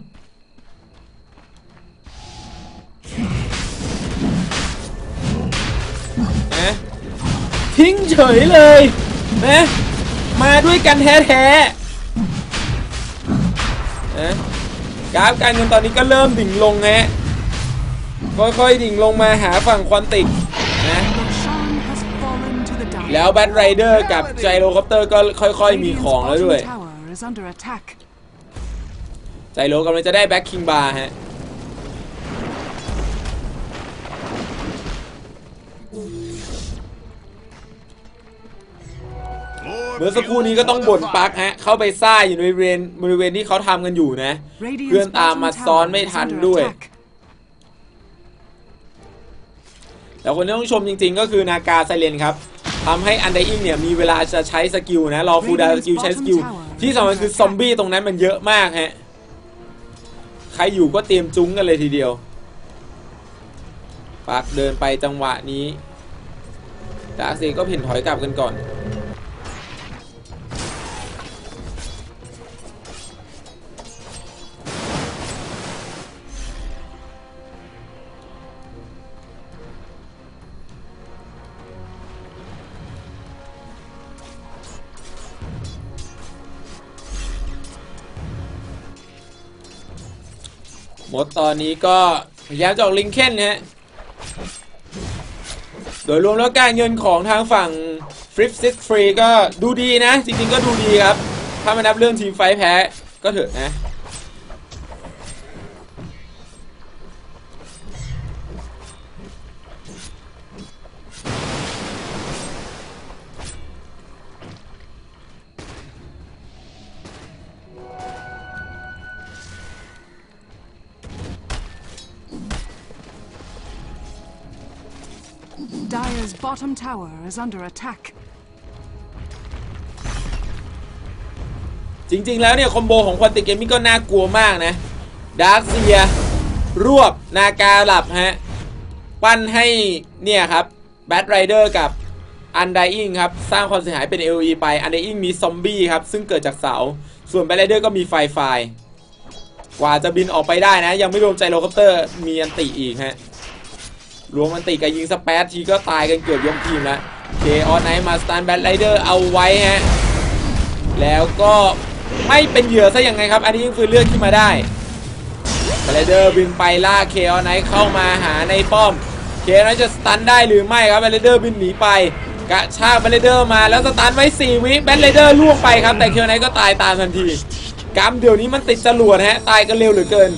นะทิ้งเฉยเลยนะมาด้วยกันแท้ๆนะกราฟการเงินตอนนี้ก็เริ่มดิ่งลงฮะค่อยๆดิ่งลงมาหาฝั่งควอนติกนะแล้วแบทไรเดอร์กับไจโรคอปเตอร์ก็ค่อยๆมีของแล้วด้วยไจโรกำลังจะได้แบ็คคิงบาร์ฮะเมื่อสักครู่นี้ก็ต้องบ่นปักฮะเข้าไปซ่าอยู่ในบริเวณบริเวณที่เขาทำกันอยู่นะเพื่อนตามมาซ้อนไม่ทันด้วยแต่คนที่ต้องชมจริงๆก็คือนากาไซเลนครับทำให้อันเดอิงเนี่ยมีเวลาจะใช้สกิลนะรอฟูดาสกิลใช้สกิลที่สำคัญคือซอมบี้ตรงนั้นมันเยอะมากฮะใครอยู่ก็เตรียมจุ้งกันเลยทีเดียวปักเดินไปจังหวะนี้ดาร์คเซียก็เพ่นถอยกลับกันก่อนมดตอนนี้ก็พยายามจะออกลิงเคนนะฮะโดยรวมแล้วการเงินของทางฝั่งฟลิปซิกฟรีก็ดูดีนะจริงๆก็ดูดีครับถ้าไม่นับเรื่องทีมไฟแพ้ก็เถอะนะ Dire's bottom tower is under attack. จริงๆแล้วเนี่ยคอมโบของควอนติกเกมมิ่งก็น่ากลัวมากนะดาร์คเซียรวบนากาหลับฮะปั้นให้เนี่ยครับแบทไรเดอร์กับอันไดอิงครับสร้างความเสียหายเป็น เอ โอ อี ไปอันไดอิงมีซอมบี้ครับซึ่งเกิดจากเสาส่วนแบทไรเดอร์ก็มีไฟไฟกว่าจะบินออกไปได้นะยังไม่รวมไจโรคอปเตอร์มีอันติอีกฮะรวมอันติกับยิงสเปซทีก็ตายกันเกือบยกทีมแล้วเคออสไนท์มาสตาร์แบทไรเดอร์เอาไว้ฮะแล้วก็ไม่เป็นเหยื่อซะยังไงครับอันนี้ยังฟื้นเลือดขึ้นมาได้แบทไรเดอร์บินไปล่าเคออสไนท์เข้ามาหาในป้อมเคออสไนท์จะสตันได้หรือไม่ครับแบทไรเดอร์บินหนีไปกระชากแบทไรเดอร์มาแล้วสตันไว้สี่วิแบทไรเดอร์ล่วงไปครับแต่เคออสไนท์ก็ตายตามทันทีกรรมเดี๋ยวนี้มันติดจรวดฮะตายกันเร็วเหลือเกิน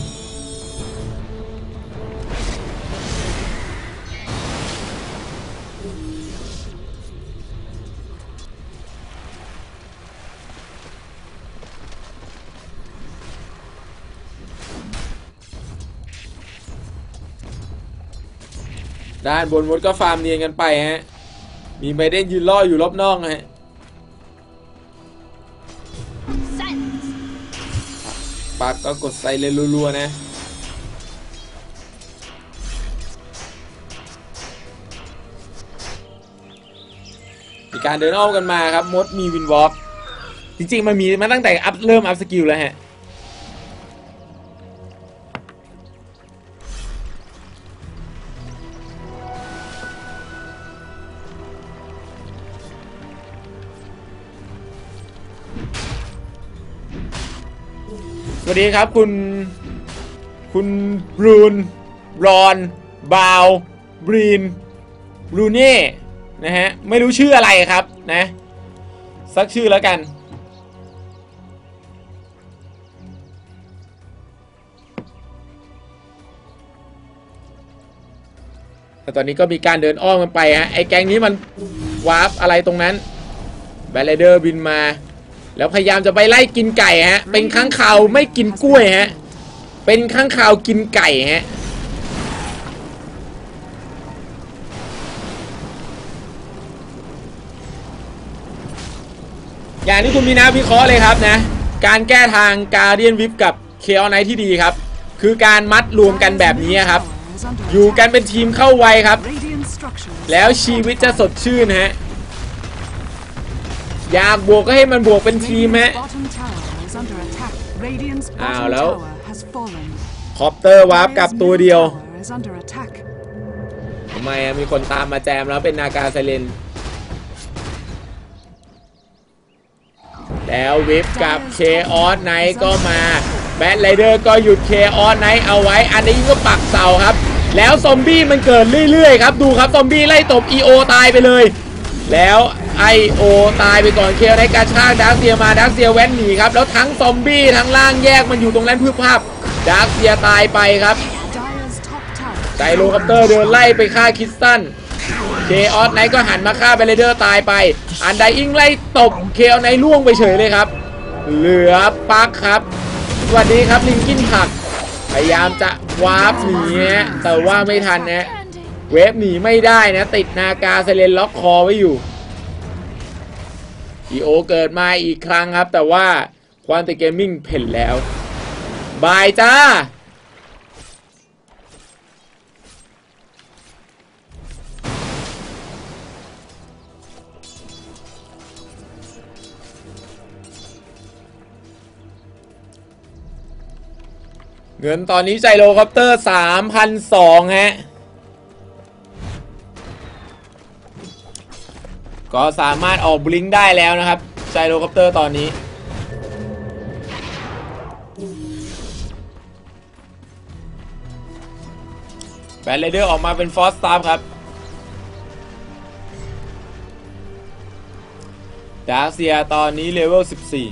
ด้านบนมดก็ฟาร์มเนียนกันไปฮะมีไบเดนยืนล่ออยู่รอบนอกฮะปักก็กดใส่เลยรัวๆนะมีการเดินอ้อมกันมาครับมดมีวินวอล์กจริงๆมันมีมาตั้งแต่อัพเริ่มอัพสกิลแล้วฮะสวัสดีครับคุณคุณบรูนรอนบาวบรีนบรูเน่นะฮะไม่รู้ชื่ออะไรครับนะสักชื่อแล้วกันแต่ตอนนี้ก็มีการเดินอ้อมกันไปฮะไอ้แก๊งนี้มันวาร์ปอะไรตรงนั้นแบทไรเดอร์บินมาแล้วพยายามจะไปไล่กินไก่ฮะเป็นค้างคาวไม่กินกล้วยฮะเป็นค้างคาวกินไก่ฮะอย่างที่คุณมีนาวิเคราะห์เลยครับนะการแก้ทางการเดียนวิปกับเคออไนท์ที่ดีครับคือการมัดรวมกันแบบนี้ครับอยู่กันเป็นทีมเข้าไวครับแล้วชีวิตจะสดชื่นฮะอยากบวกก็ให้มันบวกเป็นทีมฮะอ้าวแล้วคอปเตอร์วาร์ปกับตัวเดียวทำไมมีคนตามมาแจมแล้วเป็นนากาไซเลนแล้ววิปกับเคออสไนท์ก็มาแบทไรเดอร์ก็หยุดเคออสไนท์เอาไว้อันนี้ก็ปักเสาครับแล้วซอมบี้มันเกิดเรื่อยๆครับดูครับซอมบี้ไล่ตบ อี โอ ตายไปเลยแล้วไอโอตายไปก่อนเคออสไนท์กระชากดาร์คเซียมาดาร์คเซียแว้นหนีครับแล้วทั้งซอมบี้ทั้งล่างแยกมันอยู่ตรงนั้นพืบภาพดาร์คเซียตายไปครับไจโรคอปเตอร์เดินไล่ไปฆ่าคิสตันเคออสไนท์ก็หันมาฆ่าแบทไรเดอร์ตายไปอันไดอิงไล่ตบเคออสไนท์ล่วงไปเฉยเลยครับเหลือปักครับสวัสดีครับลิงกินผักพยายามจะวาร์ปหนีนะแต่ว่าไม่ทันนะเวฟหนีไม่ได้นะติดนากาไซเลนล็อกคอไว้อยู่อีโอเกิดมาอีกครั้งครับแต่ว่าควอนติเกมมิ่งเพ่นแล้วบายจ้าเงินตอนนี้ไจโรคอปเตอร์ สามพันสองร้อย ฮะก็สามารถออกบลิงก์ได้แล้วนะครับไจโรคอปเตอร์ตอนนี้แบทเลเดอร์ออกมาเป็นฟอสตาร์ครับดาร์เซียตอนนี้เลเวลสิบสี่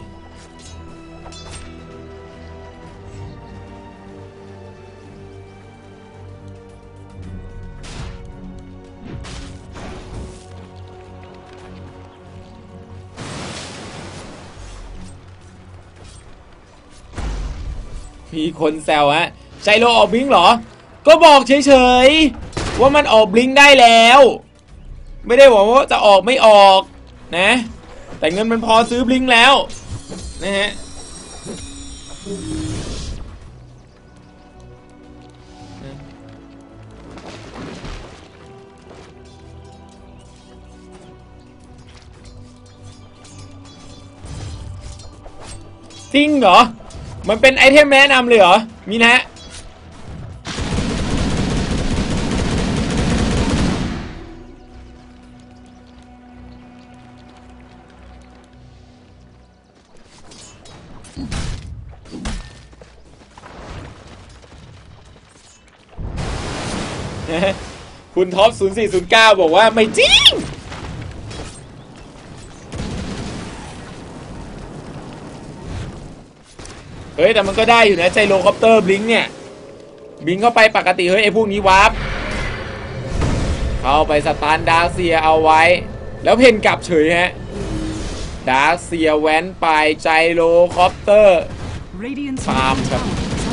มีคนแซวฮะไจโรออกบลิงเหรอก็บอกเฉยๆว่ามันออกบลิงได้แล้วไม่ได้บอกว่าจะออกไม่ออกนะแต่เงินมันพอซื้อบลิงแล้วนะฮะจริงเหรอมันเป็นไอเทมแนะนำเลยเหรอมีนะคุณท็อปศูนย์สี่ศูนย์เก้าบอกว่าไม่จริงเฮ้ยแต่มันก็ได้อยู่นะไจโรคอปเตอร์บลิงเนี่ยบิงเข้าไปปกติเฮ้ยไอพวกนี้วาร์ปเข้าไปสตาร์ดาร์เซียเอาไว้แล้วเพนกลับเฉยฮะดาร์เซียแว้นไปไจโรคอปเตอร์ฟาร์มครับ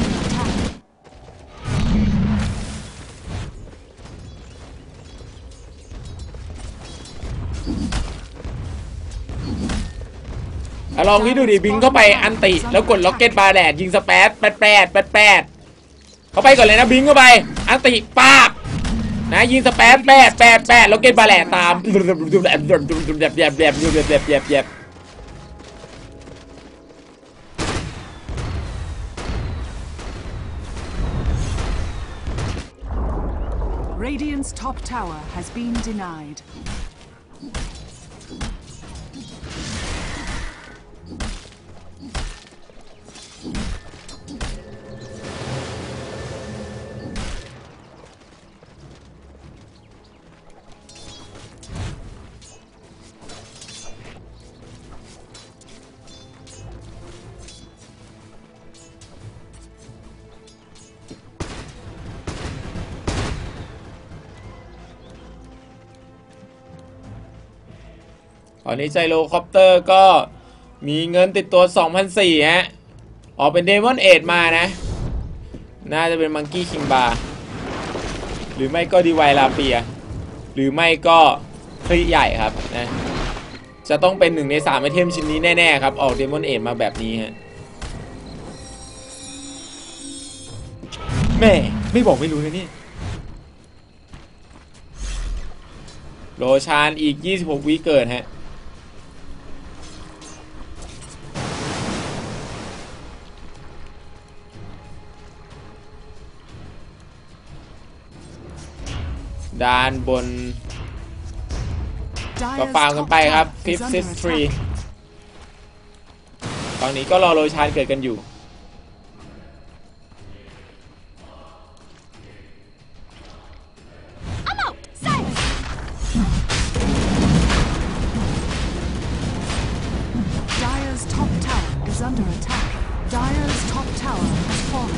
ลองคิดดูดิบิงเข้าไปอันติแล้วกดล็อกเก็ตบาร์แดดยิงสเปซแปดแปดแปดแปดเข้าไปก่อนเลยนะบิงเข้าไปอันติปาบนะยิงสเปซแปดแปดแปดล็อกเก็ตบาร์แดดตามแบบแบบแบบแบบแบบแบบแบบ Radiant's top tower has been denied. ตอนนี้ไจโรคอปเตอร์ก็มีเงินติดตัว สองพันสี่ร้อย ฮะออกเป็นเดมอนเอทมานะน่าจะเป็นมังกี้คิงบาร์หรือไม่ก็ดีไวลาเปียหรือไม่ก็คลีใหญ่ครับนะจะต้องเป็นหนึ่งในสามไอเทมชิ้นนี้แน่ๆครับออกเดมอนเอทมาแบบนี้ฮะแม่ไม่บอกไม่รู้นะนี่โรชานอีกยี่สิบหกวิเกิดฮะด้านบนก็ฟาร์มกันไปครับฟิฟซิสทรีตอนนี้ก็รอโรชานเกิดกันอยู่ Dire's top tower is under attack. Dire's top tower has fallen.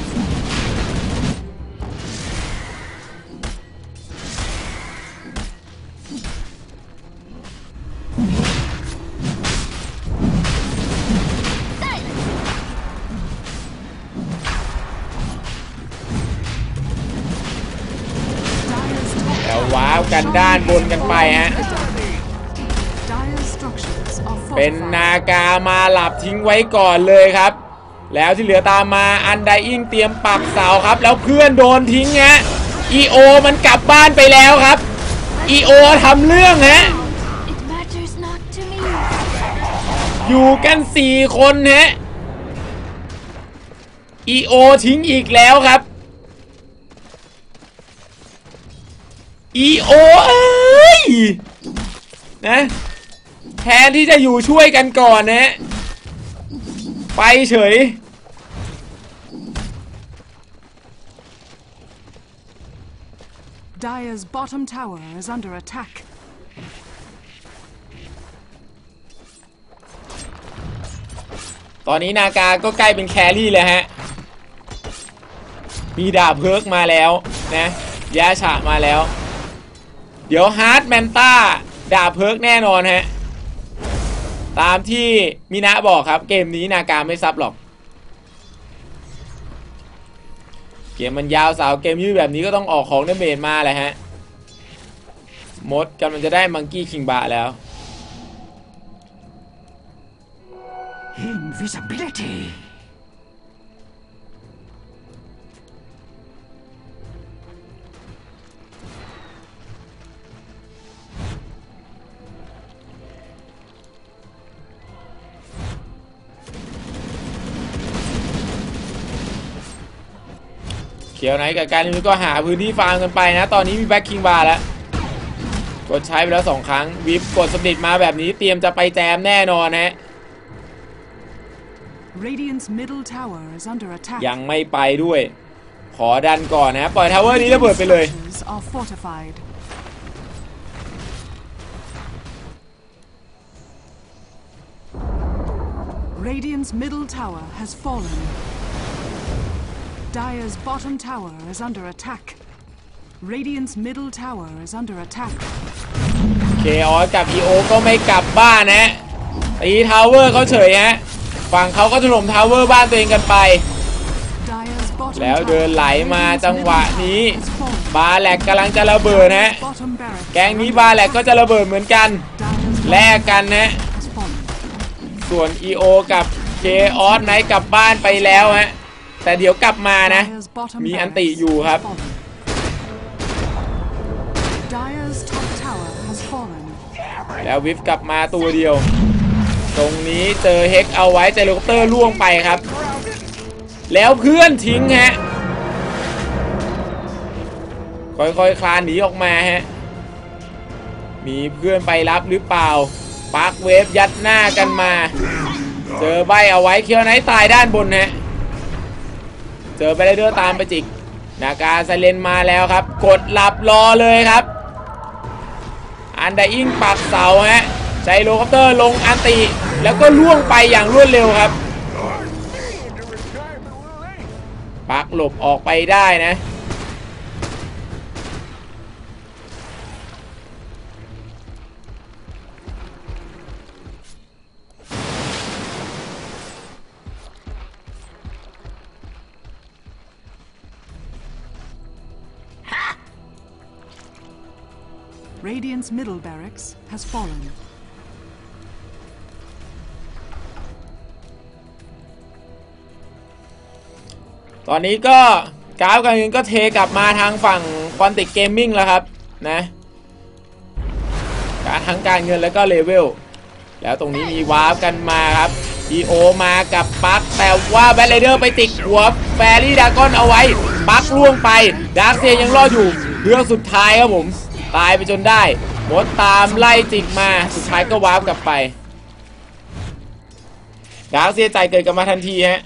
Dire's top แล้วว้าวกันด้านบนกันไปฮะ Dire's structures are เป็น fortified. นากามาหลับทิ้งไว้ก่อนเลยครับแล้วที่เหลือตามมาอันไดอิงเตรียมปักเสาครับแล้วเพื่อนโดนทิ้งฮะ อี โอ มันกลับบ้านไปแล้วครับ อี โอ ทำเรื่องฮะ It matters not to me. อยู่กันสี่คนฮะ อี โอ ทิ้งอีกแล้วครับ อี โอ เอ้ยนะแทนที่จะอยู่ช่วยกันก่อนนะไปเฉย Dire's bottom tower is under attack. ตอนนี้นากาก็ใกล้เป็นแครี่เลยฮะมีดาบเพิร์กมาแล้วนะยาฉะมาแล้วเดี๋ยวฮาร์ดแมนต้าดาบเพิร์กแน่นอนฮะตามที่มินะบอกครับเกมนี้นากาไม่ซับหรอกเกมมันยาวสาวเกมยืดแบบนี้ก็ต้องออกของเดเมจมาแหละฮะมดกำลังจะได้มังกี้คิงบาแล้ว Invisibility. เขียวไหนกับการนี้ก็หาพื้นที่ฟาร์มกันไปนะตอนนี้มีแบ็คคิงบาร์แล้วกดใช้ไปแล้วสองครั้งวิปกดสปิริตมาแบบนี้เตรียมจะไปแจมแน่นอนนะ Radiant's middle tower is under attack. ยังไม่ไปด้วยขอดันก่อนนะปล่อยทาวเวอร์นี้ระเบิดไปเลย Are fortified. Radiant's middle tower has fallen. Dire's bottom tower is under attack. Radiant's middle tower is under attack. เคออสกับ อี โอ ก็ไม่กลับบ้านนะตีทาวเวอร์เขาเฉยฮะฝั่งเขาก็ถล่มทาวเวอร์บ้านตัวเองกันไปแล้วเดินไหลมาจังหวะนี้บาแลกกำลังจะระเบิดนะแกงนี้บาแลกก็จะระเบิดเหมือนกันแลกกันนะส่วน อี โอ กับเคออสไนท์กลับบ้านไปแล้วฮะแต่เดี๋ยวกลับมานะมีอันติอยู่ครับแล้ววิฟกลับมาตัวเดียวตรงนี้เจอเฮกเอาไว้เจอเฮลิคอปเตอร์ล่วงไปครับแล้วเพื่อนทิ้งฮะค่อยๆคลานหนีออกมาฮะมีเพื่อนไปรับหรือเปล่าปาร์คเวฟยัดหน้ากันมาเจอใบเอาไว้เคียวไนท์ตายด้านบนฮะเจอไปได้เดือตามไปจิกนากาไซเลนมาแล้วครับกดหลับรอเลยครับอันไดอิงปักเสาฮะไจโรคอปเตอร์ลงอันติแล้วก็ล่วงไปอย่างรวดเร็วครับปักหลบออกไปได้นะ Radiant's middle barracks has fallen. ตอนนี้ก็กราฟการเงินก็เทกลับมาทางฝั่งคอนติกเกมมิ่งแล้วครับนะการทั้งการเงินแล้วก็เลเวลแล้วตรงนี้มีวาร์ปกันมาครับ อี โอ มากับปักแต่ว่าแบทไรเดอร์ไปติดหัวแฟรี่ดากอนเอาไว้ปักล่วงไปดาร์คเซียยังรอดอยู่เรื่องสุดท้ายครับผมตายไปจนได้มดตามไล่จิกมาสุดท้ายก็วาร์ปกลับไปดาร์คเซียใจเกิดกลับมาทันทีฮะ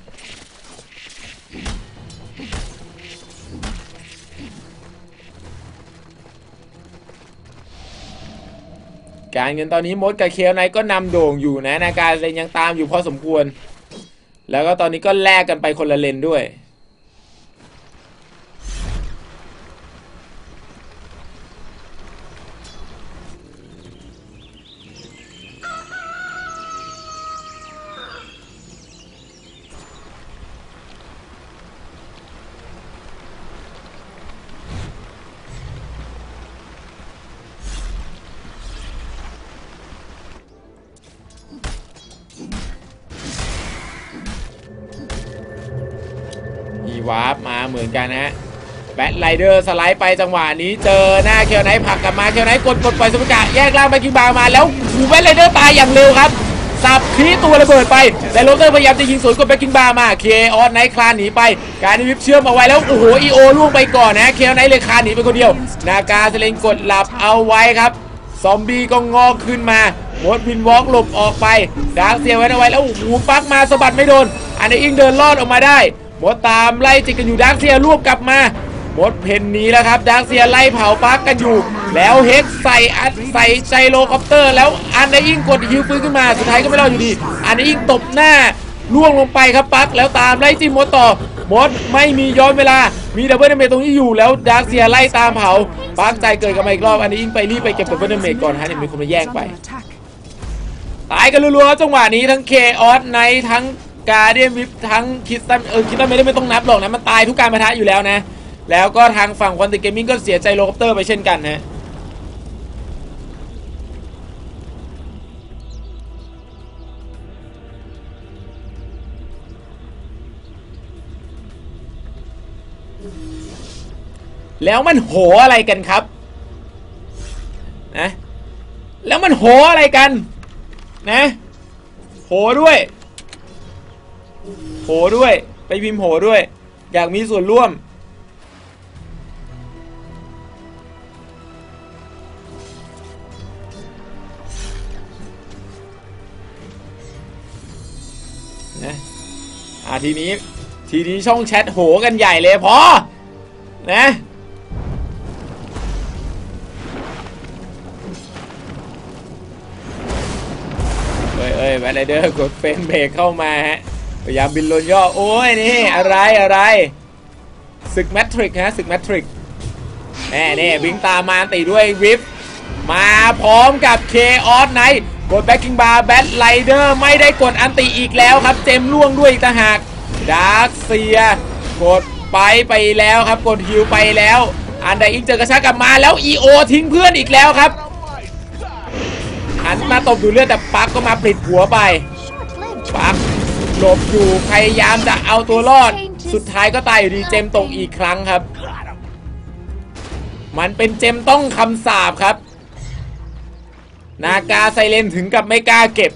การเงินตอนนี้มดกับเคลไนก็นำโด่งอยู่นะนาการเลนยังตามอยู่พอสมควรแล้วก็ตอนนี้ก็แลกกันไปคนละเลนด้วยวาร์ปมาเหมือนกันนะฮะแบทไรเดอร์สไลด์ไปจังหวะนี้เจอหน้าเคลไนท์ผลักกลับมาเคลไนท์กดกดปล่อยสมุกะแยกล่างไปกินบามาแล้วหูแบทไรเดอร์ตายอย่างเร็วครับสับคลีตัวระเบิดไปแต่โรเตอร์พยายามจะยิงสวนกดไปกินบามาเคออสไนท์คลานหนีไปการวิบเชื่อมเอาไว้แล้วโอ้โหอีโอล่วงไปก่อนนะเคลไนท์เลยคลานหนีไปคนเดียวนากาเซเลนกดหลับเอาไว้ครับซอมบี้ก็งอกขึ้นมาหมดวินวอล์กหลบออกไปดาร์คเซียไว้เอาไว้แล้วโอ้โหปักมาสะบัดไม่โดนอันนี้อิงเดินรอดออกมาได้หมดตามไล่จิกกันอยู่ดาร์คเซียรวบกลับมาหมดเพนนี้แล้วครับดาร์เซียไล่เผาปักกันอยู่แล้วเฮกใส่อัดใส่ไจโรคอปเตอร์แล้วอันได้ยิ่งกดฮิวฟื้นขึ้นมาสุดท้ายก็ไม่รอดอยู่ดีอันได้ยิ่งตบหน้าล่วงลงไปครับปักแล้วตามไล่จิ้มมดต่อมดไม่มีย้อนเวลามีดับเบิลเดเมจตรงนี้อยู่แล้วดาร์เซียไล่ตามเผาปักใจเกิดกันมาอีกรอบอันนี้ยิ่งไปรีบไปเก็บดับเบิลเดเมจก่อนฮะเนี่ยมีคนมาแย่งไปตายกันรัวๆจังหวะนี้ทั้งเคออสไนท์ทั้งการเดียนวิปทั้งคิสตันเออคิสตันไม่ได้ไม่ต้องนับหรอกนะมันตายทุกการปะทะอยู่แล้วนะแล้วก็ทางฝั่งควันติเกมมิ่งก็เสียใจโลคอปเตอร์ไปเช่นกันนะแล้วมันโหอะไรกันครับนะแล้วมันโหอะไรกันนะโหด้วยโหด้วยไปพิมพ์โหด้วยอยากมีส่วนร่วมนะอ่าทีนี้ทีนี้ช่องแชทโหกันใหญ่เลยพอนะเอ้ยเอ้ยแบทไรเดอร์กดเฟนเบรกเข้ามาฮะพยายามบินลนย่อโอ้ยนี่อะไรอะไรศึกแมทริกฮะศึกแมทริกแน่แน่วิ่งตามมาตีด้วยริฟมาพร้อมกับเคออสไนท์กดแบ็คกิ้งบาร์แบทไรเดอร์ไม่ได้กดอันติอีกแล้วครับเจมล่วงด้วยอีกต่างหากดาร์คเซียกดไปไปแล้วครับกดฮิวไปแล้วอันใดอีกเจอกระชากกลับมาแล้วอีโอทิ้งเพื่อนอีกแล้วครับหันมาตบดูเลือดแต่ปักก็มาปลิดหัวไปปักหลบอยู่พยายามจะเอาตัวรอดสุดท้ายก็ตายอยู่ดีเจมตกอีกครั้งครับมันเป็นเจมต้องคำสาปครับนากาไซเลนถึงกับไม่กล้าเก็บ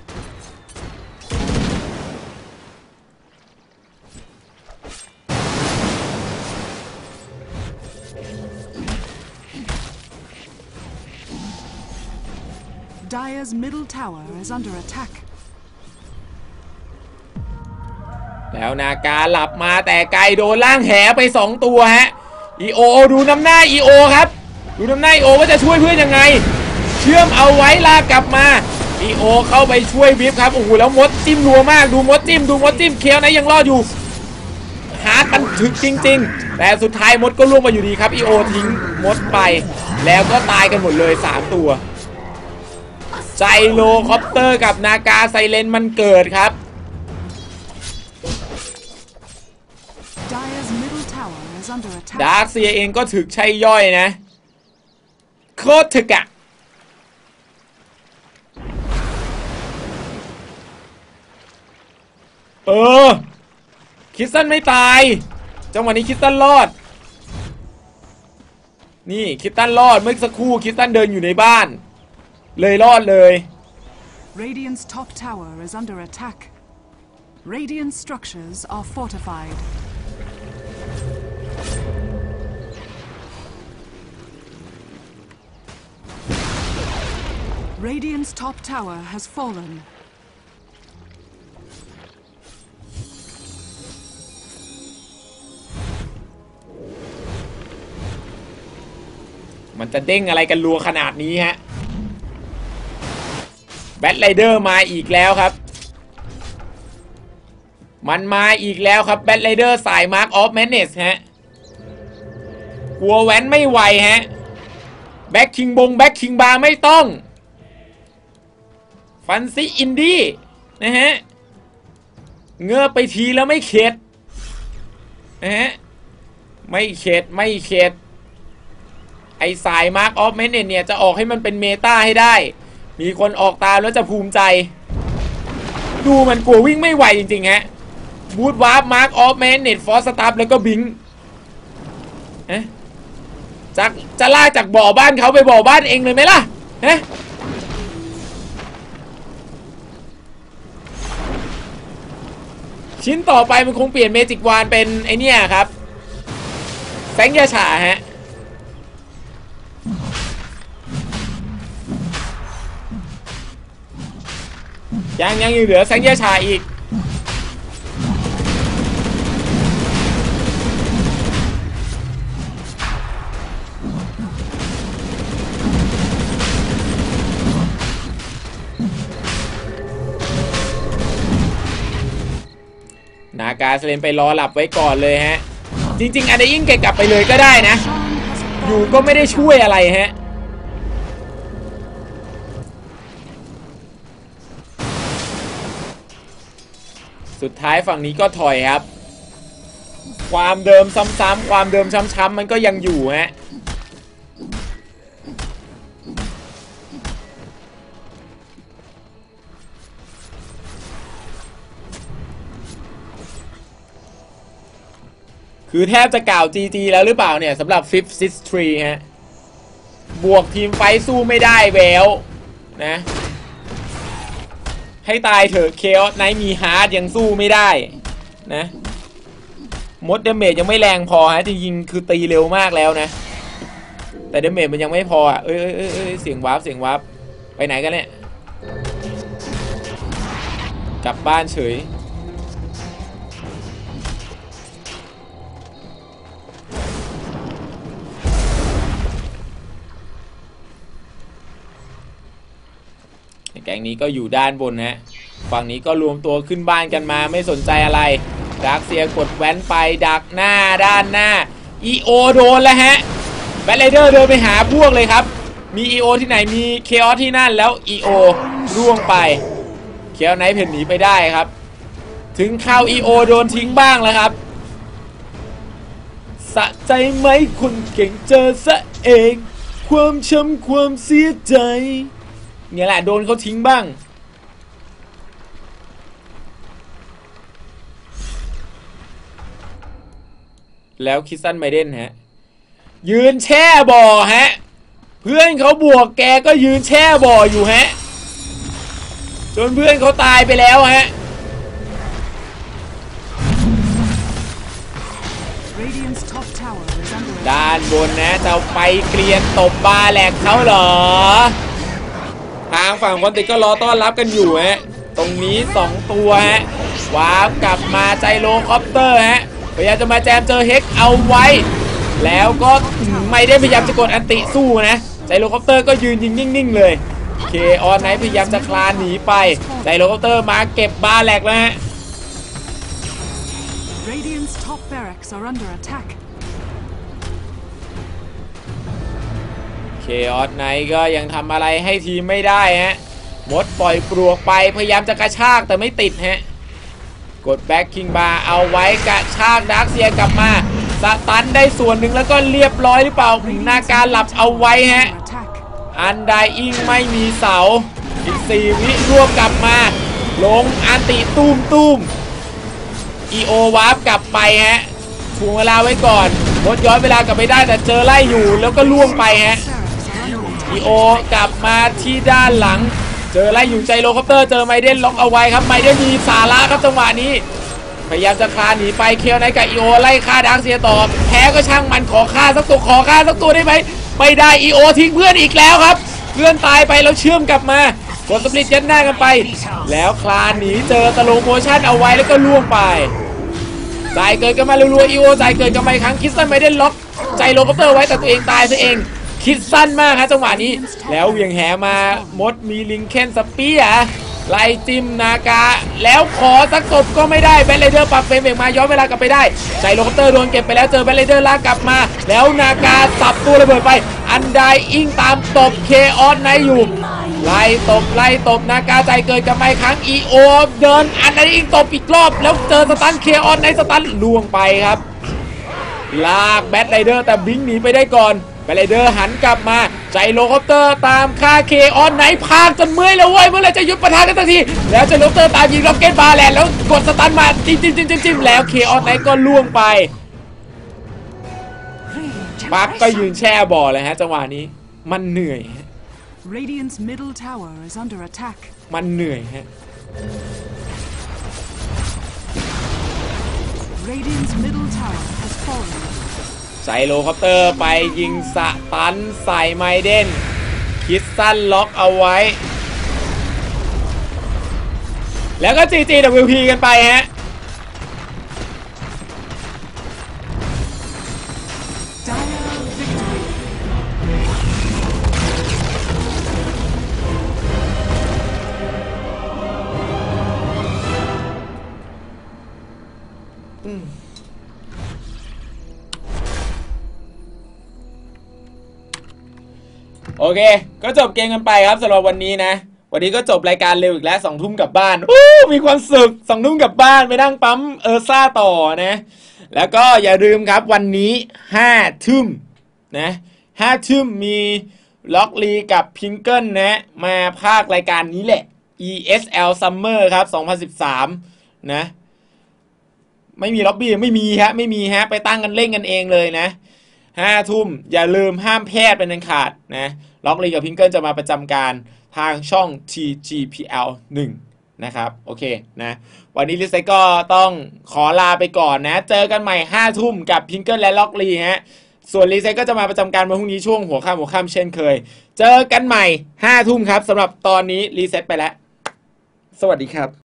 Dire's middle tower is under attack. แล้วนากาหลับมาแต่ไกลโดนล่างแหไปสองตัวฮะอีโอดูน้ำหน้าอีโอครับดูน้ำหน้าอีโอว่าจะช่วยเพื่อนยังไงเชื่อมเอาไว้ลากกลับมาอีโอเข้าไปช่วยวิฟครับโอ้โหแล้วมดจิ้มรัวมากดูมดจิ้มดูมดจิ้มเคียวนะยังรอดอยู่หากันถึกจริงๆแต่สุดท้ายมดก็ล่วงมาอยู่ดีครับอีโอทิ้งมดไปแล้วก็ตายกันหมดเลยสามตัวไจโรคอปเตอร์กับนากาไซเลนมันเกิดครับดาร์คเซียเองก็ถึกใช่ย่อยนะโคตรถึกอะเออคิสตันไม่ตายจังหวะนี้คิสตันรอดนี่คิสตันรอดเมื่อสักครู่คิสตันเดินอยู่ในบ้านเลยรอดเลย Radiant's top tower is under attack. Radiant structures are fortified. Radiant's top tower has fallen. มันจะเด้งอะไรกันรัวขนาดนี้ฮะแบทไรเดอร์มาอีกแล้วครับมันมาอีกแล้วครับแบทไรเดอร์สายมาร์คออฟแมนเนสฮะกลัวแว้นไม่ไหวฮะแบ็คคิงบงแบ็คคิงบาร์ไม่ต้องฟันซี่อินดี้นะฮะเงือบไปทีแล้วไม่เข็ดนะฮะไม่เข็ดไม่เข็ดไอสายมาร์คออฟแมนเนสเนี่ยจะออกให้มันเป็นเมตาให้ได้มีคนออกตามแล้วจะภูมิใจดูมันกลัววิ่งไม่ไหวจริงๆฮะบูทวาร์ปมาร์คออฟแมนเนตฟอสสตาร์แล้วก็บิงฮะจากจะลากจากบ่อบ้านเขาไปบ่อบ้านเองเลยไหมล่ะฮะชิ้นต่อไปมันคงเปลี่ยนเมจิกวานเป็นไอเนี้ยครับแสงยาฉาฮะยังยังอยู่เหลือแสงยาชาอีกนาการสเลนไปรอหลับไว้ก่อนเลยฮะจริงๆอันนี้ยิ่งเก็บกลับไปเลยก็ได้นะอยู่ก็ไม่ได้ช่วยอะไรฮะสุดท้ายฝั่งนี้ก็ถอยครับความเดิมซ้ำๆความเดิมช้ำๆมันก็ยังอยู่ฮะคือแทบจะกล่าว จี จี แล้วหรือเปล่าเนี่ยสำหรับ Fifth History ฮะบวกทีมไฟสู้ไม่ได้แววนะให้ตายเถอะ Chaos Knight มีฮาร์ดยังสู้ไม่ได้นะมดเดเมจยังไม่แรงพอฮะจริงๆคือตีเร็วมากแล้วนะแต่เดเมจมันยังไม่พออ่ะเอ้ยเอ้ยเอ้ยเอ้ยเสียงวาร์ปเสียงวาร์ปไปไหนกันเนี่ยกลับบ้านเฉยแก๊งนี้ก็อยู่ด้านบนฮะฝั่งนี้ก็รวมตัวขึ้นบ้านกันมาไม่สนใจอะไรดาร์คเซียกดแว้นไปดักหน้าด้านหน้า อี โอ โดนแล้วฮะแบทไรเดอร์เดินไปหาพวกเลยครับมี อี โอ ที่ไหนมีเคออสที่นั่นแล้ว อี โอ ร่วงไปเคออสไนท์เพ่นหนีไปได้ครับถึงข่าว อี โอ โดนทิ้งบ้างแล้วครับสะใจไหมคนเก่งเจอซะเองความช้ำความเสียใจเนี่ยแหละโดนเขาทิ้งบ้างแล้วคิสซันไมเดนฮะยืนแช่บ่อฮะเพื่อนเขาบวกแกก็ยืนแช่บ่ออยู่ฮะจนเพื่อนเขาตายไปแล้วฮะด้านบนนะจะไปเกลียนตบบาแหลกเขาเหรอทางฝั่งคอนติก็รอต้อนรับกันอยู่ฮะตรงนี้สองตัวฮะวาร์ปกลับมาไจโรคอปเตอร์ฮะพยายามจะมาแจมเจอเฮกเอาไว้แล้วก็ไม่ได้พยายามจะกดอันติสู้นะไจโรคอปเตอร์ก็ยืนยิงนิ่งๆเลยเคออนไนท์พยายามจะคลานหนีไปไจโรคอปเตอร์มาเก็บบาแหลกแล้วฮะเคออสไนท์ก็ยังทำอะไรให้ทีมไม่ได้ฮะมดปล่อยปลวกไปพยายามจะกระชากแต่ไม่ติดฮะกดแบ็คคิงบาร์เอาไว้กระชากดาร์คเซียกลับมาสตันได้ส่วนหนึ่งแล้วก็เรียบร้อยหรือเปล่านาการหลับเอาไว้ฮะอันไดอิงไม่มีเสาอีกสี่วิรวบกลับมาลงอันติตูมตูมอีโอวาร์ปกลับไปฮะถ่วงเวลาไว้ก่อนมดย้อนเวลากลับไปได้แต่เจอไล่อยู่แล้วก็ล่วงไปฮะอีโอกลับมาที่ด้านหลังเจอไล่อยู่ไจโรคอปเตอร์เจอไมเดนล็อกเอาไว้ครับไมเดนมีสาระครับจังหวะนี้พยายามจะคลานหนีไปเคลไนกับอีโอไล่ฆ่าดาร์คเซียต่อแพ้ก็ช่างมันขอฆ่าสักตัวขอฆ่าสักตัวได้ไหมไม่ได้อีโอทิ้งเพื่อนอีกแล้วครับเพื่อนตายไปแล้วเชื่อมกลับมากดสปริตยัดหน้ากันไปแล้วคลานหนีเจอตะโลโมชั่นเอาไว้แล้วก็ล่วงไปจ่ายเกิดกันมารัวๆอีโอจ่ายเกิดกันมาอีกครั้งคิสตันไมเดนล็อกไจโรคอปเตอร์ไว้แต่ตัวเองตายซะเองคิดสั้นมากฮะจังหวะนี้แล้วเวียงแหมามดมีลิงเคนสเปียร์ไล่จิมนากาแล้วขอสักศพก็ไม่ได้แบทไรเดอร์ปรับเฟรมเบรกมาย้อนเวลากลับไปได้ไจโรคอปเตอร์โดนเก็บไปแล้วเจอแบทไรเดอร์ลากกลับมาแล้วนากาสับตัวระเบิดไปอันไดอิงตามตบเคออสไนอยู่ไล่ตบไล่ตบนากาใจเกิดกันไปครั้งอีโอเดินอันไดอิงตบอีกรอบแล้วเจอสตันเคออสไนสตันล่วงไปครับลากแบทไรเดอร์แต่บิงหนีไปได้ก่อนแบทไรเดอร์หันกลับมาไจโรคอปเตอร์ตามฆ่าเคออนไนพากจนเมื่อยแล้วเว้ยเมื่อไรจะหยุดปะทะกันสักทีแล้วไจโรคอปเตอร์ตามยิงล็อกเก็ตบาร์แลนด์แล้วกดสตันมาจิ้มจิ้มจิ้มจิ้มแล้วเคออนไนก็ล่วงไปปักก็ยืนแช่บ่อเลยฮะจังหวะนี้มันเหนื่อยฮะ Radiant's middle tower is under attack มันเหนื่อยฮะ Radiant's middle tower has fallen ไจโรคอปเตอร์ไปยิงสตันใส่ไมเดนคิดสั้นล็อกเอาไว้แล้วก็ จี จี ดับเบิลยู พี กันไปฮะเคก็จบเกมกันไปครับสำหรับวันนี้นะวันนี้ก็จบรายการเร็วอีกแล้วสองทุ่มกลับบ้านมีความสุขสองทุ่มกลับบ้านไปนั่งปั๊มเออซ่าต่อนะแล้วก็อย่าลืมครับวันนี้ห้าทุ่มนะห้าทุ่มมีล็อกลีกับพิงเกิลนะมาภาครายการนี้แหละ อี เอส แอล Summer ครับสองพันสิบสามนะไม่มีล็อบบี้ไม่มีฮะไม่มีฮะไปตั้งกันเล่นกันเองเลยนะห้าทุ่มอย่าลืมห้ามแพทย์เป็นอันขาดนะล็อกลีกับพิงเกิลจะมาประจำการทางช่อง ที จี พี แอล หนึ่งนะครับโอเคนะวันนี้ลิซก็ต้องขอลาไปก่อนนะเจอกันใหม่ห้าทุ่มกับพิงเกิลและล็อกลีฮะส่วนรีเซ็ตก็จะมาประจำการวันพรุ่งนี้ช่วงหัวค่ำหัวค่ำเช่นเคยเจอกันใหม่ห้าทุ่มครับสำหรับตอนนี้รีเซ็ตไปแล้วสวัสดีครับ